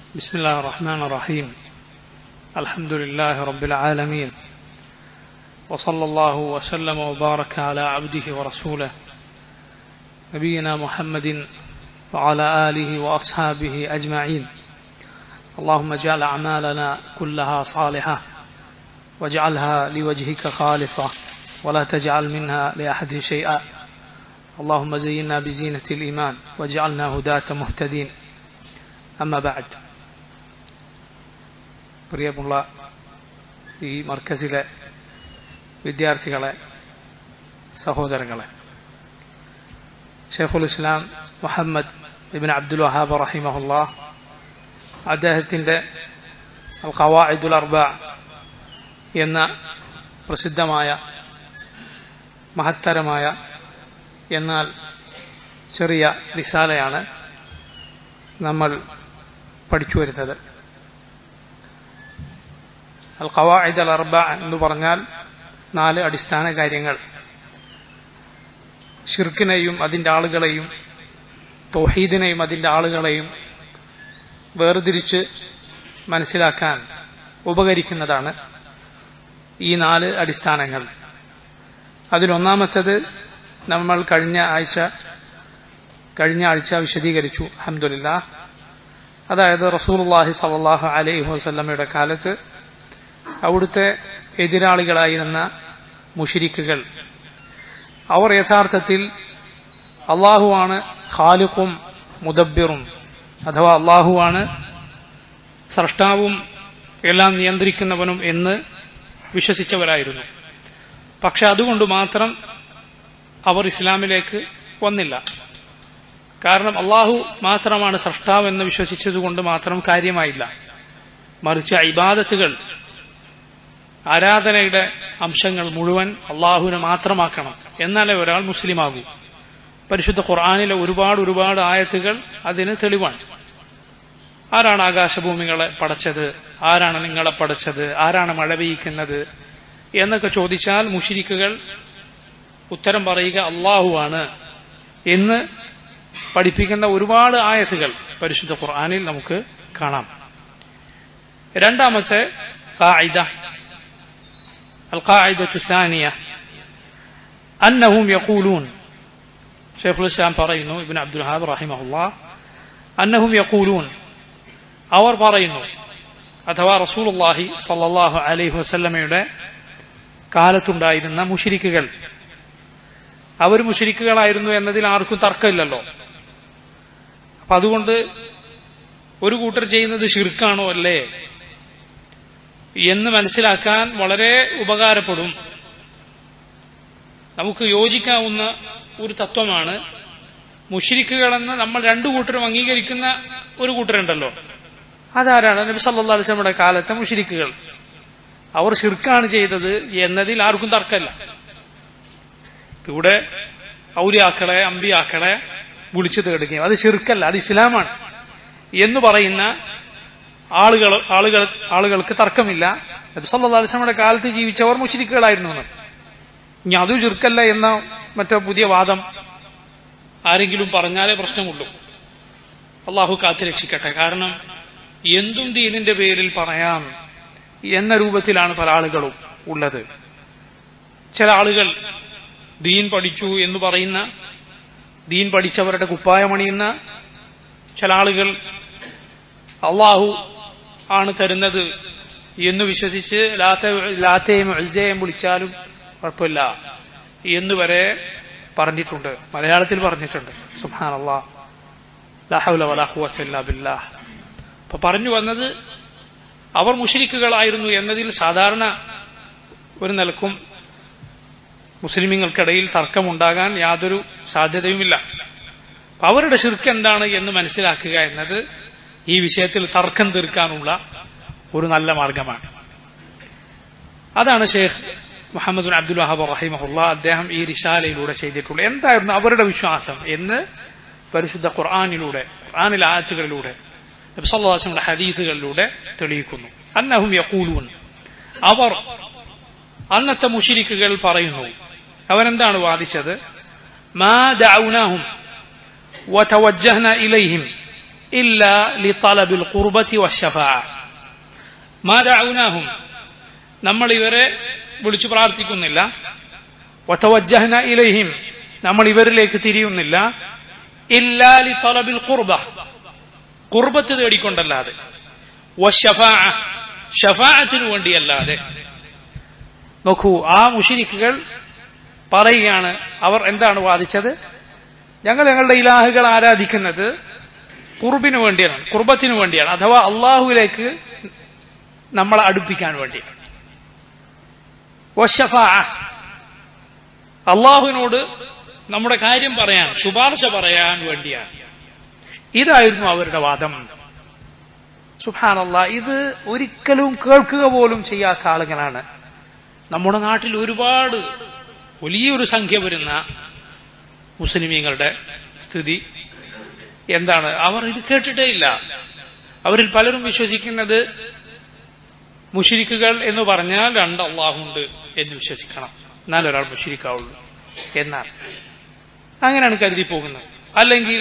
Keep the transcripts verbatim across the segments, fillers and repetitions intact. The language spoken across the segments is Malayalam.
بسم الله الرحمن الرحيم الحمد لله رب العالمين وصلى الله وسلم وبارك على عبده ورسوله نبينا محمد وعلى آله وأصحابه أجمعين اللهم اجعل أعمالنا كلها صالحة واجعلها لوجهك خالصة ولا تجعل منها لأحد شيئا اللهم زينا بزينة الإيمان واجعلنا هداة مهتدين أما بعد പ്രിയമുള്ള ഈ മർക്കസിലെ വിദ്യാർത്ഥികളെ, സഹോദരങ്ങളെ, ഷെയ്ഖുൽ ഇസ്ലാം മുഹമ്മദ് ഇബ്നു അബ്ദുൽ വഹാബ് റഹിമഹുല്ലാഹ് അദ്ദേഹത്തിന്റെ അൽ ഖവാഇദുൽ അർബഅ എന്ന പ്രസിദ്ധമായ മഹത്തരമായ എന്നാൽ ചെറിയ റിസാലയാണ് നമ്മൾ പഠിച്ചു വരുന്നത്. അൽ ഖവാഇദ് അൽ അർബഅ എന്ന് പറഞ്ഞാൽ നാല് അടിസ്ഥാന കാര്യങ്ങൾ. ശിർക്കിനെയും അതിന്റെ ആളുകളെയും തൗഹീദിനെയും അതിന്റെ ആളുകളെയും വേർതിരിച്ച് മനസ്സിലാക്കാൻ ഉപകരിക്കുന്നതാണ് ഈ നാല് അടിസ്ഥാനങ്ങൾ. അതിലൊന്നാമത്തത് നമ്മൾ കഴിഞ്ഞ ആഴ്ച കഴിഞ്ഞ ആഴ്ച വിശദീകരിച്ചു, അൽഹംദുലില്ലാഹ്. അതായത് റസൂലുള്ളാഹി സ്വല്ലല്ലാഹു അലൈഹി വസല്ലമയുടെ കാലത്ത് അവിടുത്തെ എതിരാളികളായിരുന്ന മുശ്രിക്കുകൾ അവർ യഥാർത്ഥത്തിൽ അള്ളാഹുവാണ് ഖാലിഖും മുദബ്ബിറും, അഥവാ അള്ളാഹുവാണ് സ്രഷ്ടാവും എല്ലാം നിയന്ത്രിക്കുന്നവനും എന്ന് വിശ്വസിച്ചവരായിരുന്നു. പക്ഷെ അതുകൊണ്ട് മാത്രം അവർ ഇസ്ലാമിലേക്ക് വന്നില്ല. കാരണം അള്ളാഹു മാത്രമാണ് സ്രഷ്ടാവ് എന്ന് വിശ്വസിച്ചതുകൊണ്ട് മാത്രം കാര്യമായില്ല. മറിച്ച് ഇബാദത്തുകൾ, ആരാധനയുടെ അംശങ്ങൾ മുഴുവൻ അള്ളാഹുവിനെ മാത്രമാക്കണം, എന്നാലേ ഒരാൾ മുസ്ലിമാകൂ. പരിശുദ്ധ ഖുർആനിലെ ഒരുപാട് ഒരുപാട് ആയത്തുകൾ അതിന് തെളിവാണ്. ആരാണ് ആകാശഭൂമികളെ പടച്ചത്, ആരാണ് നിങ്ങളെ പടച്ചത്, ആരാണ് മഴ പെയ്യിക്കുന്നത് എന്നൊക്കെ ചോദിച്ചാൽ മുശ്രിക്കുകൾ ഉത്തരം പറയുക അള്ളാഹുവാണ് എന്ന് പഠിപ്പിക്കുന്ന ഒരുപാട് ആയത്തുകൾ പരിശുദ്ധ ഖുർആനിൽ നമുക്ക് കാണാം. രണ്ടാമത്തെ ഖാഇദ, القاعدة الثانية أنهم يقولون شيخ الإسلام പറയുന്നു ഇബ്നു അബ്ദുൽ വഹാബ് റഹിമഹുല്ലാഹ് أنهم يقولون അവർ പറയുന്നു, അഥവാ റസൂലുള്ളാഹി സ്വല്ലല്ലാഹു അലൈഹി വസല്ലമയുടെ കാലത്തുണ്ടായിരുന്ന മുശ്രിക്കുകൾ, അവർ മുശ്രിക്കുകളായിരുന്നു എന്നതിൽ ആർക്കും തർക്കമില്ലല്ലോ. അപ്പൊ അതുകൊണ്ട് ഒരു കൂട്ടർ ചെയ്യുന്നത് ശിർക്കാണോ അല്ലേ എന്ന് മനസ്സിലാക്കാൻ വളരെ ഉപകാരപ്പെടും. നമുക്ക് യോജിക്കാവുന്ന ഒരു തത്വമാണ് മുശ്രിക്കുകളെന്ന് നമ്മൾ രണ്ടു കൂട്ടരും അംഗീകരിക്കുന്ന ഒരു കൂട്ടരുണ്ടല്ലോ. അതാരാണ്? നബി സല്ലല്ലാഹു അലൈഹി വസല്ലമയുടെ കാലത്തെ മുശ്രിക്കുകൾ. അവർ ശിർക്കാണ് ചെയ്തത് എന്നതിൽ ആർക്കും തർക്കമില്ല. ഇവിടെ ഔലിയാക്കളെ, അമ്പിയാക്കളെ വിളിച്ചു തേടുകയും അത് ശിർക്കല്ല, അത് ഇസ്ലാമാണ് എന്ന് പറയുന്ന ആളുകൾ ആളുകൾ ആളുകൾക്ക് തർക്കമില്ല. നബി സല്ലല്ലാഹു അലൈഹി വസല്ലമയുടെ കാലത്ത് ജീവിച്ചവർ മുശ്രിക്കുകളായിരുന്നു എന്ന്. ഇനി അതും ശിർക്കല്ല എന്ന മറ്റോ പുതിയ വാദം ആരെങ്കിലും പറഞ്ഞാലേ പ്രശ്നമുള്ളൂ. അള്ളാഹു കാത്തുരക്ഷിക്കട്ടെ. കാരണം എന്തും ദീനിന്റെ പേരിൽ പറയാം എന്ന രൂപത്തിലാണ് പല ആളുകളും ഉള്ളത്. ചില ആളുകൾ ദീൻ പഠിച്ചു എന്ന് പറയുന്ന, ദീൻ പഠിച്ചവരുടെ കുപ്പായമണിയുന്ന ചില ആളുകൾ അള്ളാഹു ആണ് തരുന്നത് എന്ന് വിശ്വസിച്ച് ലാത്തയും ഉസ്സയും വിളിച്ചാലും കുഴപ്പമില്ല എന്ന് വരെ പറഞ്ഞിട്ടുണ്ട്, മലയാളത്തിൽ പറഞ്ഞിട്ടുണ്ട്. സുബ്ഹാനല്ലാഹ്, ലാ ഹൗല വലാ ഖുവത ഇല്ലാ ബില്ലാഹ്. അപ്പൊ പറഞ്ഞു വന്നത് അവർ മുശ്രിക്കുകളായിരുന്നു എന്നതിൽ സാധാരണ ഒരു നിലക്കും മുസ്ലിമീങ്ങൾക്കിടയിൽ തർക്കമുണ്ടാകാൻ യാതൊരു സാധ്യതയുമില്ല. അവരുടെ ശിർക്ക് എന്താണ് എന്ന് മനസ്സിലാക്കുക എന്നത് ഈ വിഷയത്തിൽ തർക്കം തീർക്കാനുള്ള ഒരു നല്ല മാർഗമാണ്. അതാണ് Sheikh Muhammad bin Abdul Wahhab റഹിമഹുല്ലാഹ് അദ്ദേഹം ഈ റിസാലയിലൂടെ ചെയ്തിട്ടുള്ളത്. എന്തായിരുന്നു അവരുടെ വിശ്വാസം എന്ന് പരിശുദ്ധ ഖുർആനിലൂടെ, ഖുർആനിലെ ആയത്തുകളിലൂടെ, നബി സല്ലല്ലാഹു അലൈഹി വസല്ലമയുടെ ഹദീസുകളിലൂടെ തെളിയിക്കുന്നു. അന്നഹും യഖൂലൂൻ, അവർ അന്നത്തെ മുശ്രിക്കുകൾ പറയുന്നു, അവരെന്താണ് വാദിച്ചത്? മാ ദഅൗനാഹും വതവജ്ജഹ്ന ഇലൈഹിം إلا لطلب القربة والشفاعة ما دعوناهم നമ്മൾ ഇവരെ വിളിച്ചു പ്രാർത്ഥിക്കുന്നില്ല വതവജ്ജഹന ഇലൈഹിം നമ്മൾ ഇവരിലേക്ക് തിരിയുന്നില്ല ഇല്ലാ ലിതലബിൽ ഖുർബ ഖുർബത്ത് തേടിക്കൊണ്ടല്ലാതെ വശഫാഅ ഷഫാഅത്തിനു വേണ്ടിയല്ലാതെ. നോക്കൂ, ആ മുശ്രിക്കുകൾ പറയുകയാണ്, അവർ എന്താണ് വാദിച്ചത്? ഞങ്ങൾ ഞങ്ങളുടെ ഇലാഹുകൾ ആരാധിക്കുന്നത് ഖുർബിന് വേണ്ടിയാണ്, ഖുർബത്തിനു വേണ്ടിയാണ്, അഥവാ അള്ളാഹുവിലേക്ക് നമ്മളെ അടുപ്പിക്കാൻ വേണ്ടിയാണ്. വശഫാഅ അള്ളാഹുവിനോട് നമ്മുടെ കാര്യം പറയാൻ, ശുപാർശ പറയാൻ വേണ്ടിയാണ്. ഇതായിരുന്നു അവരുടെ വാദം. സുബ്ഹാനല്ലാഹ്, ഇത് ഒരിക്കലും കേൾക്കുക പോലും ചെയ്യാത്ത ആളുകളാണ്. നമ്മുടെ നാട്ടിൽ ഒരുപാട് വലിയൊരു സംഖ്യ വരുന്ന മുസ്ലിമീങ്ങളുടെ സ്ഥിതി എന്താണ്? അവർ ഇത് കേട്ടിട്ടേ ഇല്ല. അവരിൽ പലരും വിശ്വസിക്കുന്നത് മുശ്രിക്കുകൾ എന്ന് പറഞ്ഞാൽ രണ്ട് അള്ളാഹുണ്ട് എന്ന് വിശ്വസിക്കണം, എന്നാൽ ഒരാൾ മുശ്രിക്കാവുള്ളൂ എന്നാണ്, അങ്ങനെയാണ് കരുതി പോകുന്നത്. അല്ലെങ്കിൽ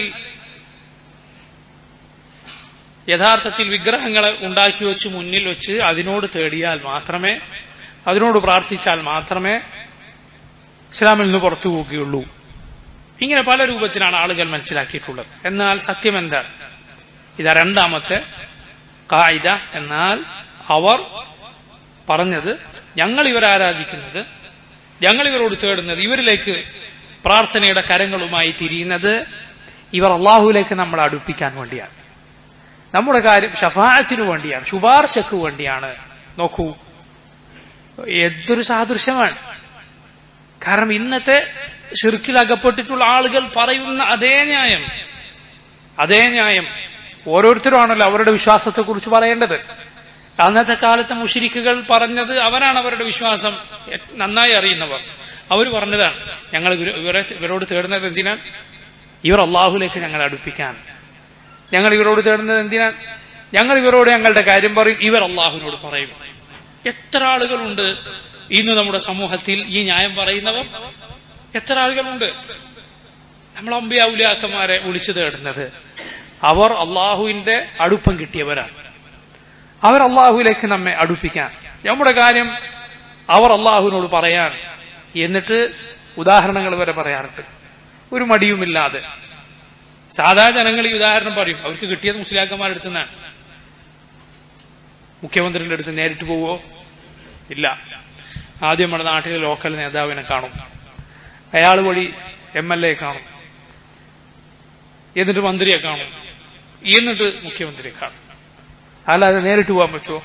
യഥാർത്ഥത്തിൽ വിഗ്രഹങ്ങളെ ഉണ്ടാക്കി വെച്ച് മുന്നിൽ വെച്ച് അതിനോട് തേടിയാൽ മാത്രമേ, അതിനോട് പ്രാർത്ഥിച്ചാൽ മാത്രമേ ഇസ്ലാമിൽ നിന്ന് പുറത്തു പോവുകയുള്ളൂ. ഇങ്ങനെ പല രൂപത്തിലാണ് ആളുകൾ മനസ്സിലാക്കിയിട്ടുള്ളത്. എന്നാൽ സത്യം എന്താണ്? ഇതാ രണ്ടാമത്തെ ഖായിദ. എന്നാൽ അവർ പറഞ്ഞത്, ഞങ്ങൾ ഇവരെ ആരാധിക്കുന്നത്, ഞങ്ങൾ ഇവരോട് തേടുന്നത്, ഇവരിലേക്ക് പ്രാർത്ഥനയുടെ കരങ്ങളുമായി തിരിയുന്നത് ഇവർ അള്ളാഹുവിലേക്ക് നമ്മളെ അടുപ്പിക്കാൻ വേണ്ടിയാണ്, നമ്മുടെ കാര്യം ഷഫാഅത്തിനു വേണ്ടിയാണ്, ശുപാർശക്ക് വേണ്ടിയാണ്. നോക്കൂ, എന്തൊരു സാദൃശ്യമാണ്. കാരണം ഇന്നത്തെ ശിർക്കിൽ അകപ്പെട്ടിട്ടുള്ള ആളുകൾ പറയുന്ന അതേ ന്യായം, അതേ ന്യായം ഓരോരുത്തരുമാണല്ലോ അവരുടെ വിശ്വാസത്തെക്കുറിച്ച് പറയേണ്ടത്. അന്നത്തെ കാലത്തെ മുശ്രിക്കുകൾ പറഞ്ഞത്, അവരാണ് അവരുടെ വിശ്വാസം നന്നായി അറിയുന്നവർ. അവർ പറഞ്ഞതാണ്, ഞങ്ങൾ ഇവരെ ഇവരോട് തേടുന്നത് എന്തിനാണ്? ഇവർ അള്ളാഹുലേക്ക് ഞങ്ങളെ അടുപ്പിക്കാൻ. ഞങ്ങൾ ഇവരോട് തേടുന്നത് എന്തിനാണ്? ഞങ്ങൾ ഇവരോട് ഞങ്ങളുടെ കാര്യം പറയും, ഇവർ അള്ളാഹുവിനോട് പറയും. എത്ര ആളുകളുണ്ട് ഇന്ന് നമ്മുടെ സമൂഹത്തിൽ ഈ ന്യായം പറയുന്നവർ? എത്ര ആളുകളുണ്ട്? നമ്മൾ അമ്പിയാ ഔലിയാക്കന്മാരെ വിളിച്ചു തേടുന്നത് അവർ അള്ളാഹുവിന്റെ അടുപ്പം കിട്ടിയവരാണ്. അവർ അള്ളാഹുവിലേക്ക് നമ്മെ അടുപ്പിക്കാൻ, നമ്മുടെ കാര്യം അവർ അള്ളാഹുവിനോട് പറയാൻ. എന്നിട്ട് ഉദാഹരണങ്ങൾ വരെ പറയാറുണ്ട്, ഒരു മടിയുമില്ലാതെ. സാധാ ജനങ്ങൾ ഈ ഉദാഹരണം പറയും, അവർക്ക് കിട്ടിയത് മുസ്ലിയാക്കന്മാരുടെ അടുത്ത് നിന്നാണ്. മുഖ്യമന്ത്രിയുടെ അടുത്ത് നേരിട്ട് പോവോ? ഇല്ല. ആദ്യം നമ്മുടെ നാട്ടിലെ ലോക്കൽ നേതാവിനെ കാണും, അയാൾ വഴി എം എൽ എ കാണും, എന്നിട്ട് മന്ത്രിയെ കാണും, എന്നിട്ട് മുഖ്യമന്ത്രിയെ കാണും. അല്ലാതെ നേരിട്ട് പോകാൻ പറ്റുമോ?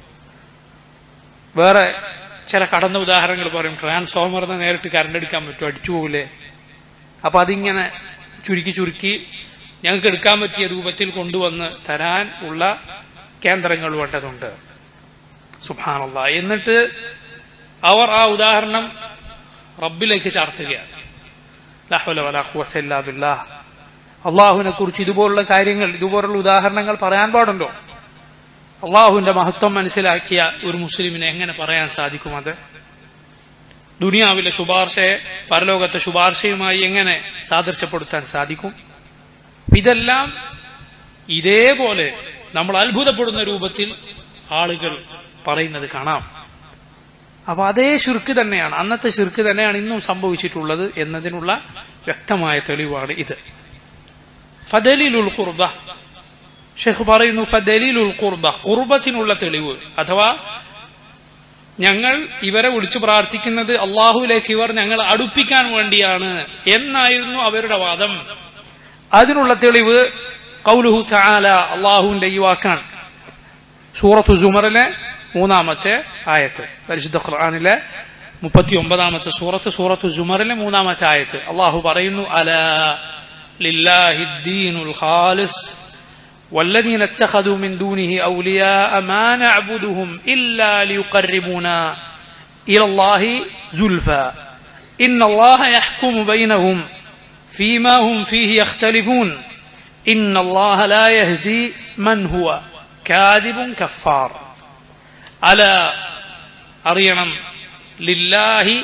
വേറെ ചില കടന്ന ഉദാഹരണങ്ങൾ പറയും, ട്രാൻസ്ഫോമറിന് നേരിട്ട് കറണ്ട് എടുക്കാൻ പറ്റുമോ? അടിച്ചു പോകില്ലേ? അപ്പൊ അതിങ്ങനെ ചുരുക്കി ചുരുക്കി ഞങ്ങൾക്ക് എടുക്കാൻ പറ്റിയ രൂപത്തിൽ കൊണ്ടുവന്ന് തരാൻ ഉള്ള കേന്ദ്രങ്ങൾ വേണ്ടതുണ്ട്. സുബ്ഹാനല്ലാഹ്. എന്നിട്ട് അവർ ആ ഉദാഹരണം റബ്ബിലേക്ക് ചാർത്തുകയാണ്. ലാ ഹൗല വലാ ഖുവത ഇല്ലാ ബില്ലാഹ്. അള്ളാഹുവിനെ കുറിച്ച് ഇതുപോലുള്ള കാര്യങ്ങൾ, ഇതുപോലുള്ള ഉദാഹരണങ്ങൾ പറയാൻ പാടുണ്ടോ? അള്ളാഹുവിന്റെ മഹത്വം മനസ്സിലാക്കിയ ഒരു മുസ്ലിമിനെ എങ്ങനെ പറയാൻ സാധിക്കും? അത് ദുനിയാവിലെ ശുപാർശയെ പരലോകത്തെ ശുപാർശയുമായി എങ്ങനെ സാദൃശ്യപ്പെടുത്താൻ സാധിക്കും? ഇതെല്ലാം ഇതേപോലെ നമ്മൾ അത്ഭുതപ്പെടുന്ന രൂപത്തിൽ ആളുകൾ പറയുന്നത് കാണാം. അപ്പൊ അതേ ശിർക്ക് തന്നെയാണ്, അന്നത്തെ ശിർക്ക് തന്നെയാണ് ഇന്നും സംഭവിച്ചിട്ടുള്ളത് എന്നതിനുള്ള വ്യക്തമായ തെളിവാണ് ഇത്. ഫദലീലുൽ ഖുർബ, ഷെയ്ഖ് പറയുന്നു, ഫദലീലുൽ ഖുർബ, ഖുർബത്തിനുള്ള തെളിവ്, അഥവാ ഞങ്ങൾ ഇവരെ വിളിച്ചു പ്രാർത്ഥിക്കുന്നത് അള്ളാഹുവിലേക്ക് ഇവർ ഞങ്ങൾ അടുപ്പിക്കാൻ വേണ്ടിയാണ് എന്നായിരുന്നു അവരുടെ വാദം. അതിനുള്ള തെളിവ് ഖൗലുഹു തആല, അള്ളാഹുവിന്റെ ഈ വാക്കാണ്. സൂറത്തു സുമറിലെ മൂന്നാമത്തെ ആയത്ത്, പരിശുദ്ധ ഖുർആനിലെ മുപ്പത്തി ഒമ്പതാമത്തെ സൂറത്ത്, സൂറത്തു സുമറിലെ മൂന്നാമത്തെ ആയത്ത്. അള്ളാഹു പറയുന്നു, അലാ ലില്ലാഹിദ്ദീനുൽ ഖാലിസ് والذين اتخذوا من دونه أولياء ما نعبدهم إلا ليقربونا إلى الله زلفى إن الله يحكم بينهم فيما هم فيه يختلفون إن الله لا يهدي من هو كاذب كفار. ألا അറിയണം, ലില്ലാഹി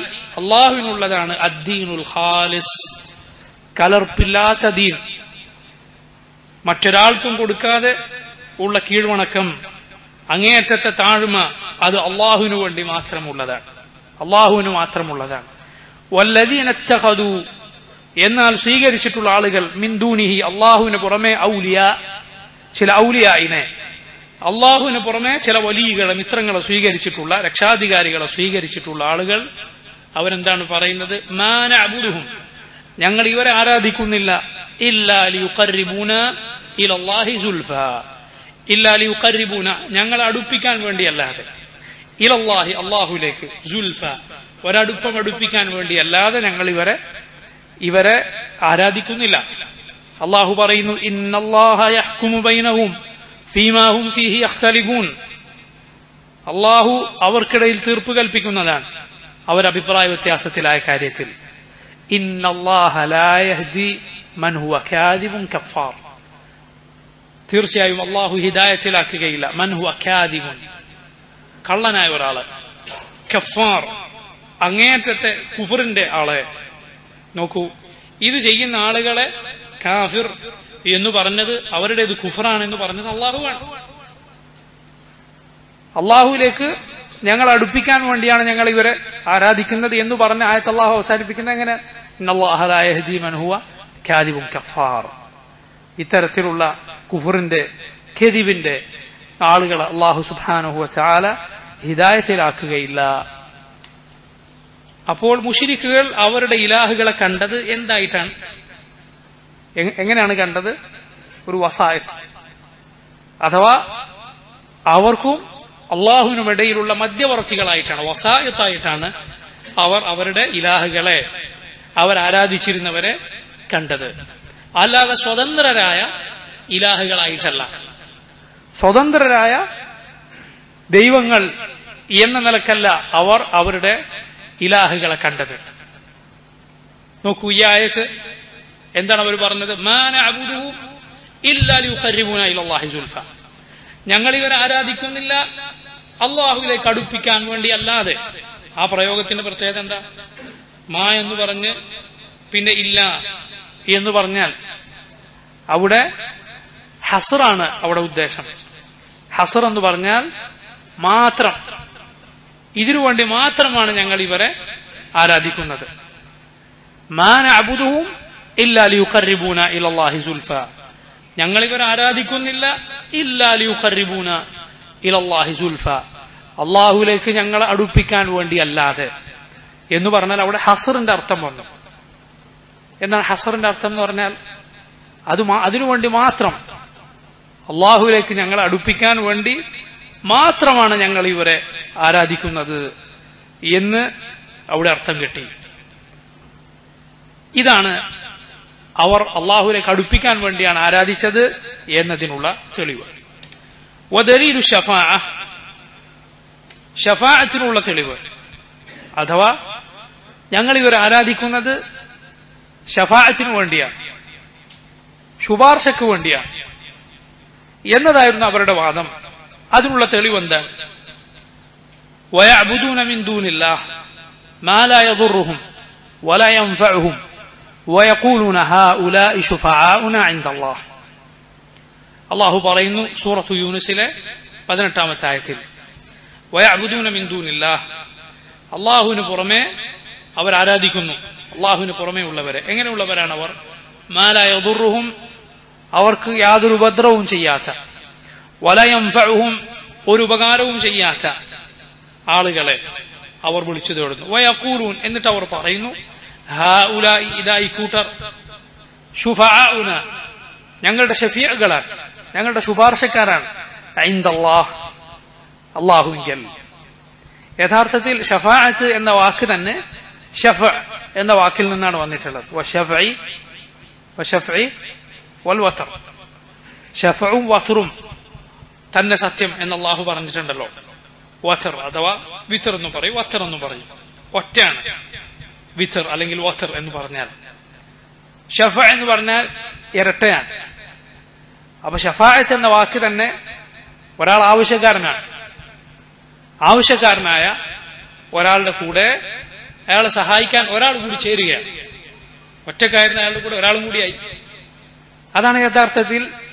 അല്ലാഹുവിനുള്ളതാണ് അദ്ദീനുൽ ഖാലിസ്, കലർപ്പില്ലാത്ത ദീൻ. മറ്റൊരാൾക്കും കൊടുക്കാതെ ഉള്ള കീഴ്വണക്കം, അങ്ങേയറ്റത്തെ താഴ്മ, അത് അള്ളാഹുവിനു വേണ്ടി മാത്രമുള്ളതാണ്, അള്ളാഹുവിന് മാത്രമുള്ളതാണ്. വല്ലദീന ഇത്തഖദൂ, എന്നാൽ സ്വീകരിച്ചിട്ടുള്ള ആളുകൾ, മിൻ ദൂനിഹി, അള്ളാഹുവിന് പുറമെ, ഔലിയ, ചില ഔലിയായിനെ, അള്ളാഹുവിന് പുറമെ ചില വലിയകളെ, മിത്രങ്ങളെ സ്വീകരിച്ചിട്ടുള്ള, രക്ഷാധികാരികളെ സ്വീകരിച്ചിട്ടുള്ള ആളുകൾ അവരെന്താണ് പറയുന്നത്? മാ നഅ്ബുദുഹും, ഞങ്ങൾ ഇവരെ ആരാധിക്കുന്നില്ല, ഇല്ലാ ലിയുഖർരിബൂന ഇലല്ലാഹി സുൽഫാ, ഇല്ലാ ലിയുഖർരിബൂന, ഞങ്ങളെ അടുപ്പിക്കാൻ വേണ്ടിയല്ലാതെ, ഇലല്ലാഹി, അള്ളാഹുലേക്ക്, സുൽഫ, ഒരടുപ്പം അടുപ്പിക്കാൻ വേണ്ടിയല്ലാതെ ഞങ്ങൾ ഇവരെ ഇവരെ ആരാധിക്കുന്നില്ല. അള്ളാഹു പറയുന്നു, ഇന്നല്ലാഹ യഹ്കുമു ബൈനഹും ഫീമാ ഹും ഫീഹി യഖ്തലിഫൂൻ, അള്ളാഹു അവർക്കിടയിൽ തീർപ്പ് കൽപ്പിക്കുന്നതാണ് അവർ അഭിപ്രായ വ്യത്യാസത്തിലായ കാര്യത്തിൽ. ഇന്നല്ലാഹ ലാ യഹ്ദി മൻ ഹുവ കാദിബുൻ കഫാർ, തീർച്ചയായും അള്ളാഹു ഹിദായത്തിലാക്കുകയില്ല, മൻ ഹുവ കാദിബുൻ, കള്ളനായ ഒരാള്, കഫാർ, അങ്ങേയറ്റത്തെ കുഫറിന്റെ ആളെ. നോക്കൂ, ഇത് ചെയ്യുന്ന ആളുകളെ കാഫിർ എന്ന് പറഞ്ഞത്, അവരുടേത് കുഫറാണെന്ന് പറഞ്ഞത് അള്ളാഹുവാണ്. അള്ളാഹുവിലേക്ക് ഞങ്ങൾ അടുപ്പിക്കാൻ വേണ്ടിയാണ് ഞങ്ങൾ ഇവരെ ആരാധിക്കുന്നത് എന്ന് പറഞ്ഞ ആയത്ത് അള്ളാഹു അവസാനിപ്പിക്കുന്നത് എങ്ങനെ? ഇന്നല്ലാഹ ലാ യഹ്ദി മൻ ഹുവ കാദിബുൻ കഫാർ. ഇത്തരത്തിലുള്ള കുഫറിന്റെ, കെദിബിന്റെ ആളുകളെ അള്ളാഹു സുബ്ഹാനഹു വ തആല ഹിദായത്തിലാക്കുകയില്ല. അപ്പോൾ മുശ്രിക്കുകൾ അവരുടെ ഇലാഹുകളെ കണ്ടത് എന്തായിട്ടാണ്? എങ്ങനെയാണ് കണ്ടത്? ഒരു വസായത്ത്, അഥവാ അവർക്കും അള്ളാഹുവിനും ഇടയിലുള്ള മധ്യവർത്തികളായിട്ടാണ്, വസായത്തായിട്ടാണ് അവർ അവരുടെ ഇലാഹുകളെ, അവർ ആരാധിച്ചിരുന്നവരെ കണ്ടത്. അല്ലാതെ സ്വതന്ത്രരായ ഇലാഹുകളായിട്ടല്ല. സ്വതന്ത്രരായ ദൈവങ്ങൾ എന്ന നിലക്കല്ല അവർ അവരുടെ ഇലാഹുകളെ കണ്ടത്. നോക്കൂ, ഈ ആയത്ത് എന്താണ് അവർ പറഞ്ഞത്? മാ നഅ്ബുദുഹും ഇല്ലാ ലിയുഖർരിബൂന ഇലല്ലാഹി സുൽഫ, ഞങ്ങൾ ഇവരെ ആരാധിക്കുന്നില്ല അള്ളാഹുവിലേക്ക് അടുപ്പിക്കാൻ വേണ്ടി അല്ലാതെ. ആ പ്രയോഗത്തിന്റെ പ്രത്യേകത എന്താ? മാ എന്ന് പറഞ്ഞ് പിന്നെ ഇല്ല എന്ന് പറഞ്ഞാൽ അവിടെ ഹസറാണ് അവിടെ ഉദ്ദേശം. ഹസർ എന്ന് പറഞ്ഞാൽ മാത്രം, ഇതിനുവേണ്ടി മാത്രമാണ് ഞങ്ങൾ ഇവരെ ആരാധിക്കുന്നത്. മാ നഅ്ബുദുഹും ഇല്ലാ ലിയുഖർരിബൂന ഇലല്ലാഹി സുൽഫ, ഞങ്ങൾ ഇവരെ ആരാധിക്കുന്നില്ല ഇല്ലാ ലിയുഖർരിബൂന ഇലല്ലാഹി സുൽഫ, അള്ളാഹുലേക്ക് ഞങ്ങളെ അടുപ്പിക്കാൻ വേണ്ടി അല്ലാതെ എന്ന് പറഞ്ഞാൽ അവിടെ ഹസറിന്റെ അർത്ഥം വന്നു. എന്നാൽ ഹസറിന്റെ അർത്ഥം എന്ന് പറഞ്ഞാൽ അത് അതിനുവേണ്ടി മാത്രം, അള്ളാഹുലേക്ക് ഞങ്ങളെ അടുപ്പിക്കാൻ വേണ്ടി മാത്രമാണ് ഞങ്ങൾ ഇവരെ ആരാധിക്കുന്നത് എന്ന് അവിടെ അർത്ഥം കിട്ടി. ഇതാണ് അവർ അള്ളാഹുലേക്ക് അടുപ്പിക്കാൻ വേണ്ടിയാണ് ആരാധിച്ചത് എന്നതിനുള്ള തെളിവ്. വദലീലു ശഫാഅ, ശഫാഅത്തിനുള്ള തെളിവ്, അഥവാ ഞങ്ങൾ ഇവരെ ആരാധിക്കുന്നത് ശഫാഅത്തിന് വേണ്ടിയാണ്, ശുപാർശക്ക് വേണ്ടിയാണ് എന്നതായിരുന്നു അവരുടെ വാദം. അതിനുള്ള തെളിവ് എന്താണ്? വയഅ്ബുദൂന മിൻ ദൂനില്ലാഹ് മാ ലാ യദുറുഹും വലാ യൻഫഉഹും വയഖൂലൂന ഹൗലാഇ ശുഫആഉന ഇൻദല്ലാഹ്. അല്ലാഹു പറയുന്നു സൂറത്തു യൂനുസിലെ പതിനെട്ടാമത്തെ ആയത്തിൽ, വയഅ്ബുദൂന മിൻ ദൂനില്ലാഹ്, അല്ലാഹുവിന് പുറമെ അവർ ആരാധിക്കുന്നു, അല്ലാഹുവിന് പുറമെ ഉള്ളവരെ. എങ്ങനെയുള്ളവരാണ് അവർ? മാ ലാ യദുറുഹും, അവർക്ക് യാതൊരു ഉപദ്രവവും ചെയ്യാത്ത, വലാ യൻഫഉഹും, ഒരു ഉപകാരവും ചെയ്യാത്ത ആളുകളെ അവർ വിളിച്ചു തേടുന്നു. വയഖൂലൂൻ, എന്നിട്ട് അവർ പറയുന്നു, ഹൗലാഇ, ഇദാ ഈ കൂട്ടർ, ശുഫആഉന, ഞങ്ങളുടെ ശഫീഅകളാണ്, ഞങ്ങളുടെ ശുപാർശക്കാരാണ്, ഇൻദല്ലാഹ്, അല്ലാഹുവിങ്കൽ. യഥാർത്ഥത്തിൽ ശഫാഅത്ത് എന്ന വാക്ക് തന്നെ ശഫഅ എന്ന വാക്കിൽ നിന്നാണ് വന്നിട്ടുള്ളത്. വശഫഇ വശഫഇ വൽ വത്ർ, ശഫഉം വത്റും തന്നെ സത്യം എന്ന് അല്ലാഹു പറഞ്ഞിട്ടുണ്ടല്ലോ. വത്ർ അഥവാ വിത്ർ എന്ന് പറയും, വത്ർ എന്ന് പറയും, ഒറ്റയാണ് വിത്ർ അല്ലെങ്കിൽ വത്ർ എന്ന് പറഞ്ഞാൽ. ഷഫഅ എന്ന് പറഞ്ഞാൽ ഇരട്ടയാണ്. അപ്പൊ ഷഫാഅത്ത് എന്ന വാക്ക് തന്നെ ഒരാൾ ആവശ്യക്കാരനാണ്, ആവശ്യക്കാരനായ ഒരാളുടെ കൂടെ അയാളെ സഹായിക്കാൻ ഒരാൾ കൂടി ചേരുകയാണ്. ഒറ്റക്കാരൻ അയാളുടെ കൂടെ ഒരാളും കൂടിയായി. അതാണ് യഥാർത്ഥത്തിൽ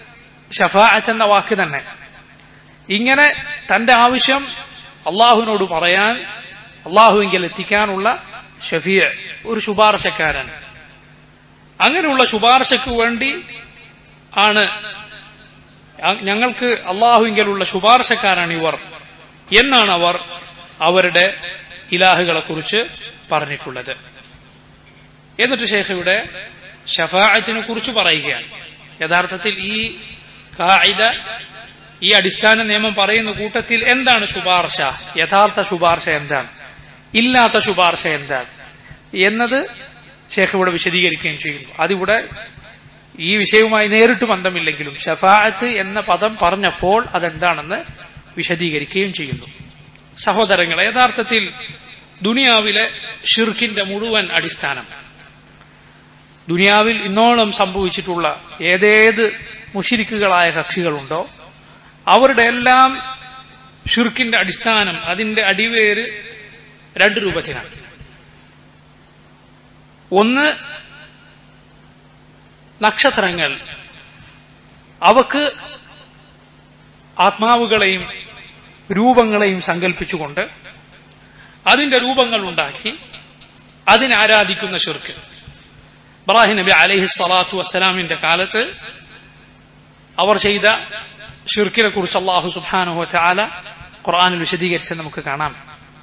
ഷഫാഅത്ത് എന്ന വാക്ക് തന്നെ. ഇങ്ങനെ തന്റെ ആവശ്യം അള്ളാഹുവിനോട് പറയാൻ, അള്ളാഹുവിങ്കിൽ എത്തിക്കാനുള്ള ഷഫീഅ്, ഒരു ശുപാർശക്കാരൻ. അങ്ങനെയുള്ള ശുപാർശയ്ക്ക് വേണ്ടി ആണ് ഞങ്ങൾക്ക് അള്ളാഹുവിങ്കലുള്ള ശുപാർശക്കാരാണ് ഇവർ എന്നാണ് അവർ അവരുടെ ഇലാഹുകളെ കുറിച്ച് പറഞ്ഞിട്ടുള്ളത്. എന്നിട്ട് ശൈഖ് ഇവിടെ ഷഫാഅത്തിനെ കുറിച്ച് പറയുകയാണ്. യഥാർത്ഥത്തിൽ ഈ ഖാഇദ, ഈ അടിസ്ഥാന നിയമം പറയുന്ന കൂട്ടത്തിൽ എന്താണ് ശുപാർശ, യഥാർത്ഥ ശുപാർശ എന്താണ്, ഇല്ലാത്ത ശുപാർശ എന്താണ് എന്നത് ശൈഖ് ഇവിടെ വിശദീകരിക്കുകയും ചെയ്യുന്നു. അതിവിടെ ഈ വിഷയവുമായി നേരിട്ട് ബന്ധമില്ലെങ്കിലും ഷഫാഅത്ത് എന്ന പദം പറഞ്ഞപ്പോൾ അതെന്താണെന്ന് വിശദീകരിക്കുകയും ചെയ്യുന്നു. സഹോദരങ്ങളെ, യഥാർത്ഥത്തിൽ ദുനിയാവിലെ ഷിർക്കിന്റെ മുഴുവൻ അടിസ്ഥാനം, ദുനിയാവിൽ ഇന്നോളം സംഭവിച്ചിട്ടുള്ള ഏതേത് മുശ്രിക്കുകളായ കക്ഷികളുണ്ടോ അവരുടെ എല്ലാം ഷിർക്കിന്റെ അടിസ്ഥാനം, അതിന്റെ അടിവേര് രണ്ട് രൂപത്തിലാണ്. ഒന്ന്, നക്ഷത്രങ്ങൾ, അവക്ക് ആത്മാവുകളെയും രൂപങ്ങളെയും സങ്കല്പിച്ചുകൊണ്ട് അതിന്റെ രൂപങ്ങൾ ഉണ്ടാക്കി അതിനെ ആരാധിക്കുന്ന ശിർക്ക്. ഇബ്രാഹിം നബി അലൈഹി സ്വലാത്തു വസ്സലാമിന്റെ കാലത്ത് അവർ ചെയ്ത ശിർക്കിനെ കുറിച്ച് അല്ലാഹു സുബ്ഹാനഹു വ തആല ഖുർആനിൽ വിശദീകരിച്ച് നമുക്ക് കാണാം.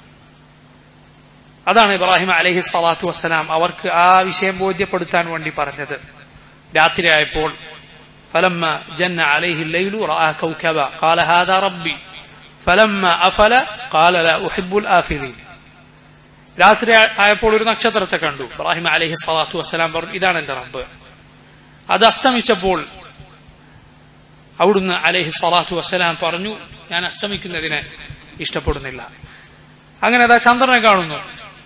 അതാണ് ഇബ്രാഹിം അലൈഹി സ്വലാത്തു വസ്സലാം അവർക്ക് ആ വിഷയം ബോധ്യപ്പെടുത്താൻ വേണ്ടി പറഞ്ഞത്. രാത്രിയായപ്പോൾ فلما جن عليه الليل رأى كوكبا قال هذا ربي فلما أفل قال لا أحب الآفلين. രാത്രി ആയപ്പോൾ ഒരു നക്ഷത്രത്തെ കണ്ടു. ഇബ്രാഹിം അലൈഹി സ്വലാത്തു വസ്സലാം പറഞ്ഞു, ഇതാണ് എന്റെ റബ്ബ്. അത് അസ്തമിച്ചപ്പോൾ അവിടുന്ന് അലൈഹി സ്വലാത്തു വസ്സലാം പറഞ്ഞു, ഞാൻ അസ്തമിക്കുന്നതിനെ ഇഷ്ടപ്പെടുന്നില്ല. അങ്ങനെ അതാ ചന്ദ്രനെ കാണുന്നു,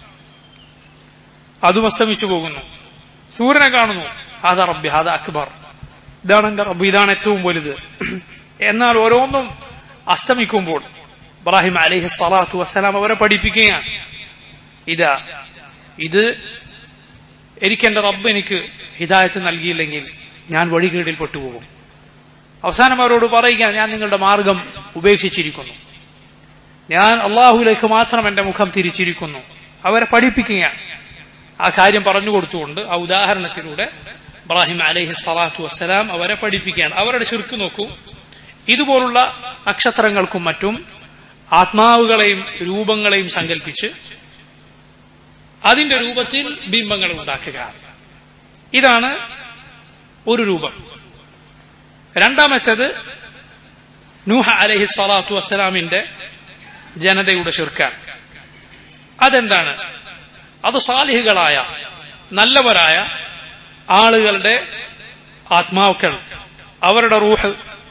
അതും അസ്തമിച്ചു പോകുന്നു. സൂര്യനെ കാണുന്നു, ഹാദാ റബ്ബി ഹാദാ അക്ബർ, ഇതാണ് എന്റെ റബ്ബ്, ഇതാണ് ഏറ്റവും വലുത്. എന്നാൽ ഓരോന്നും അസ്തമിക്കുമ്പോൾ ഇബ്രാഹിം അലൈഹി സ്വലാത്തു വസ്സലാം അവരെ പഠിപ്പിക്കുകയാണ്, ഇതാ ഇത് എനിക്കെന്റെ റബ്ബ് എനിക്ക് ഹിദായത്ത് നൽകിയില്ലെങ്കിൽ ഞാൻ വഴികേടിൽ പെട്ടുപോകും. അവസാനം അവരോട് പറയുക, ഞാൻ നിങ്ങളുടെ മാർഗം ഉപേക്ഷിച്ചിരിക്കുന്നു, ഞാൻ അള്ളാഹുലേക്ക് മാത്രം എന്റെ മുഖം തിരിച്ചിരിക്കുന്നു. അവരെ പഠിപ്പിക്കുകയാണ്. ആ കാര്യം പറഞ്ഞു കൊടുത്തുകൊണ്ട് ആ ഉദാഹരണത്തിലൂടെ ഇബ്രാഹിം അലൈഹി സ്വലാത്തു വസ്സലാം അവരെ പഠിപ്പിക്കുകയാണ്. അവരുടെ ശിർക്ക് നോക്കൂ, ഇതുപോലുള്ള നക്ഷത്രങ്ങൾക്കും മറ്റും ആത്മാവുകളെയും രൂപങ്ങളെയും സങ്കല്പിച്ച് അതിന്റെ രൂപത്തിൽ ബിംബങ്ങൾ ഉണ്ടാക്കുക, ഇതാണ് ഒരു രൂപം. രണ്ടാമത്തേത് നൂഹ് അലൈഹി സ്വലാത്തു വസ്സലാമിന്റെ ജനതയുടെ ശിർക്കാണ്. അതെന്താണ്? അത് സാലിഹുകളായ നല്ലവരായ ആളുകളുടെ ആത്മാക്കൾ, അവരുടെ റൂഹ്,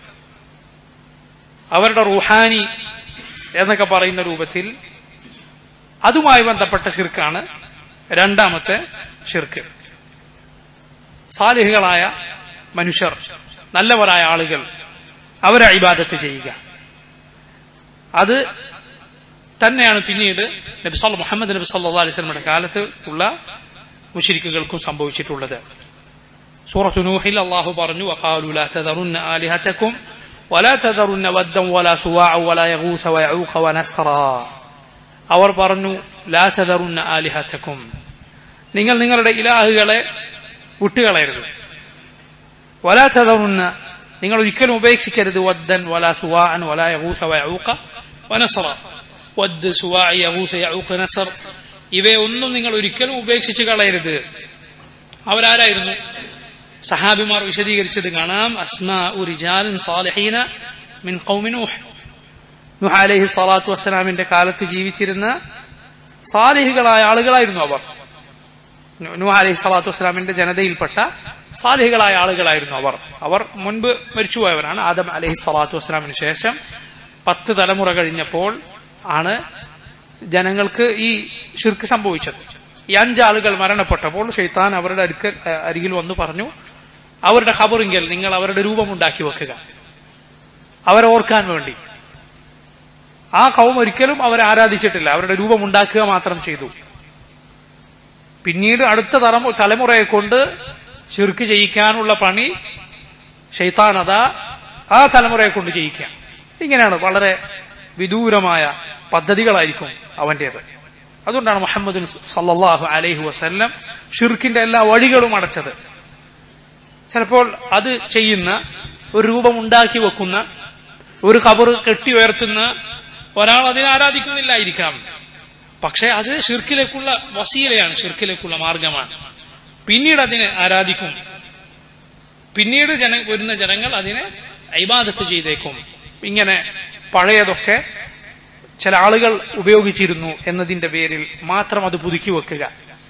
അവരുടെ റൂഹാനി എന്നൊക്കെ പറയുന്ന രൂപത്തിൽ അതുമായി ബന്ധപ്പെട്ട ശിർക്കാണ് രണ്ടാമത്തെ ശിർക്ക്. സാലിഹുകളായ മനുഷ്യർ, നല്ലവരായ ആളുകൾ, അവരെ ഇബാദത്ത് ചെയ്യുക, അത് തന്നെയാണ് പിന്നീട് നബി സല്ലല്ലാഹു മുഹമ്മദ് നബി സല്ലല്ലാഹു അലൈഹി വസല്ലമയുടെ കാലത്ത് ഉള്ള മുശ്രിക്കുകൾക്കും സംഭവിച്ചിട്ടുള്ളത്. സൂറത്തു നൂഹിൽ അല്ലാഹു പറഞ്ഞു, വഖാലു ലാ തദറുന്ന ആലിഹതകും വലാ തദറുന്ന വദ്ദൻ വലാ സുവാഅ വലാ യഗൂസ വയഊഖ വനസ്റ. അവർ പറഞ്ഞു, ലാ തദറുന്ന ആലിഹതകും, നിങ്ങൾ നിങ്ങളുടെ ഇലാഹുകളെ വിട്ടുകളയരുത്. വലാ തദറുന്ന, നിങ്ങൾ ഒരിക്കലും ഉപേക്ഷിക്കരുത്. വദ്ദൻ വലാ സുവാഅൻ വലാ യഗൂസ വയഊഖ വനസ്റ. വദ്, സുവാഅ, യഗൂസ, യഊഖ, നസ്ർ, ഇവയൊന്നും നിങ്ങൾ ഒരിക്കലും ഉപേക്ഷിച്ച് കളയരുത്. അവരാരായിരുന്നു? സഹാബിമാർ വിശദീകരിച്ചത് കാണാം. അസ്മാഉ റിജാലിൻ സാലിഹീന മിൻ ഖൗമി നൂഹ്. നൂഹ് അലൈഹി സ്വലാത്തു വസ്സലാമിന്റെ കാലത്ത് ജീവിച്ചിരുന്ന സാലിഹുകളായ ആളുകളായിരുന്നു അവർ. നൂഹ് അലൈഹി സ്വലാത്തു വസ്സലാമിന്റെ ജനതയിൽപ്പെട്ട സാലിഹുകളായ ആളുകളായിരുന്നു അവർ. അവർ മുൻപ് മരിച്ചുപോയവരാണ്. ആദം അലൈഹി സ്വലാത്തു വസ്സലാമിന് ശേഷം പത്ത് തലമുറ കഴിഞ്ഞപ്പോൾ ആണ് ജനങ്ങൾക്ക് ഈ ശിർക്ക് സംഭവിച്ചത്. ഈ അഞ്ചാളുകൾ മരണപ്പെട്ടപ്പോൾ ശൈത്താൻ അവരുടെ അടുക്കൽ അരികിൽ വന്നു പറഞ്ഞു, അവരുടെ ഖബറിങ്കൽ നിങ്ങൾ അവരുടെ രൂപമുണ്ടാക്കി വെക്കുക, അവരെ ഓർക്കാൻ വേണ്ടി. ആ ഖൗം ഒരിക്കലും അവരെ ആരാധിച്ചിട്ടില്ല, അവരുടെ രൂപമുണ്ടാക്കുക മാത്രം ചെയ്തു. പിന്നീട് അടുത്ത തലമുറയെ കൊണ്ട് ശിർക്ക് ചെയ്യിക്കാനുള്ള പണി ശൈത്താൻ അതാ ആ തലമുറയെ കൊണ്ട് ചെയ്യിക്കുക. ഇങ്ങനെയാണ് വളരെ വിദൂരമായ പദ്ധതികളായിരിക്കും അവന്റേത്. അതുകൊണ്ടാണ് മുഹമ്മദ് സല്ലല്ലാഹു അലൈഹി വസല്ലം ഷിർക്കിന്റെ എല്ലാ വഴികളും അടച്ചത്. ചിലപ്പോൾ അത് ചെയ്യുന്ന ഒരു രൂപം ഉണ്ടാക്കി വെക്കുന്ന, ഒരു ഖബർ കെട്ടി ഉയർത്തുന്ന ഒരാൾ അതിനെ ആരാധിക്കുന്നില്ലായിരിക്കാം. പക്ഷെ അത് ഷിർക്കിലേക്കുള്ള വസീലയാണ്, ഷിർക്കിലേക്കുള്ള മാർഗമാണ്. പിന്നീട് അതിനെ ആരാധിക്കും. പിന്നീട് ജന വരുന്ന ജനങ്ങൾ അതിനെ ഇബാദത്ത് ചെയ്തേക്കും. ഇങ്ങനെ പഴയതൊക്കെ ചില ആളുകൾ ഉപയോഗിച്ചിരുന്നു എന്നതിന്റെ പേരിൽ മാത്രം അത് പുതുക്കി വെക്കുക,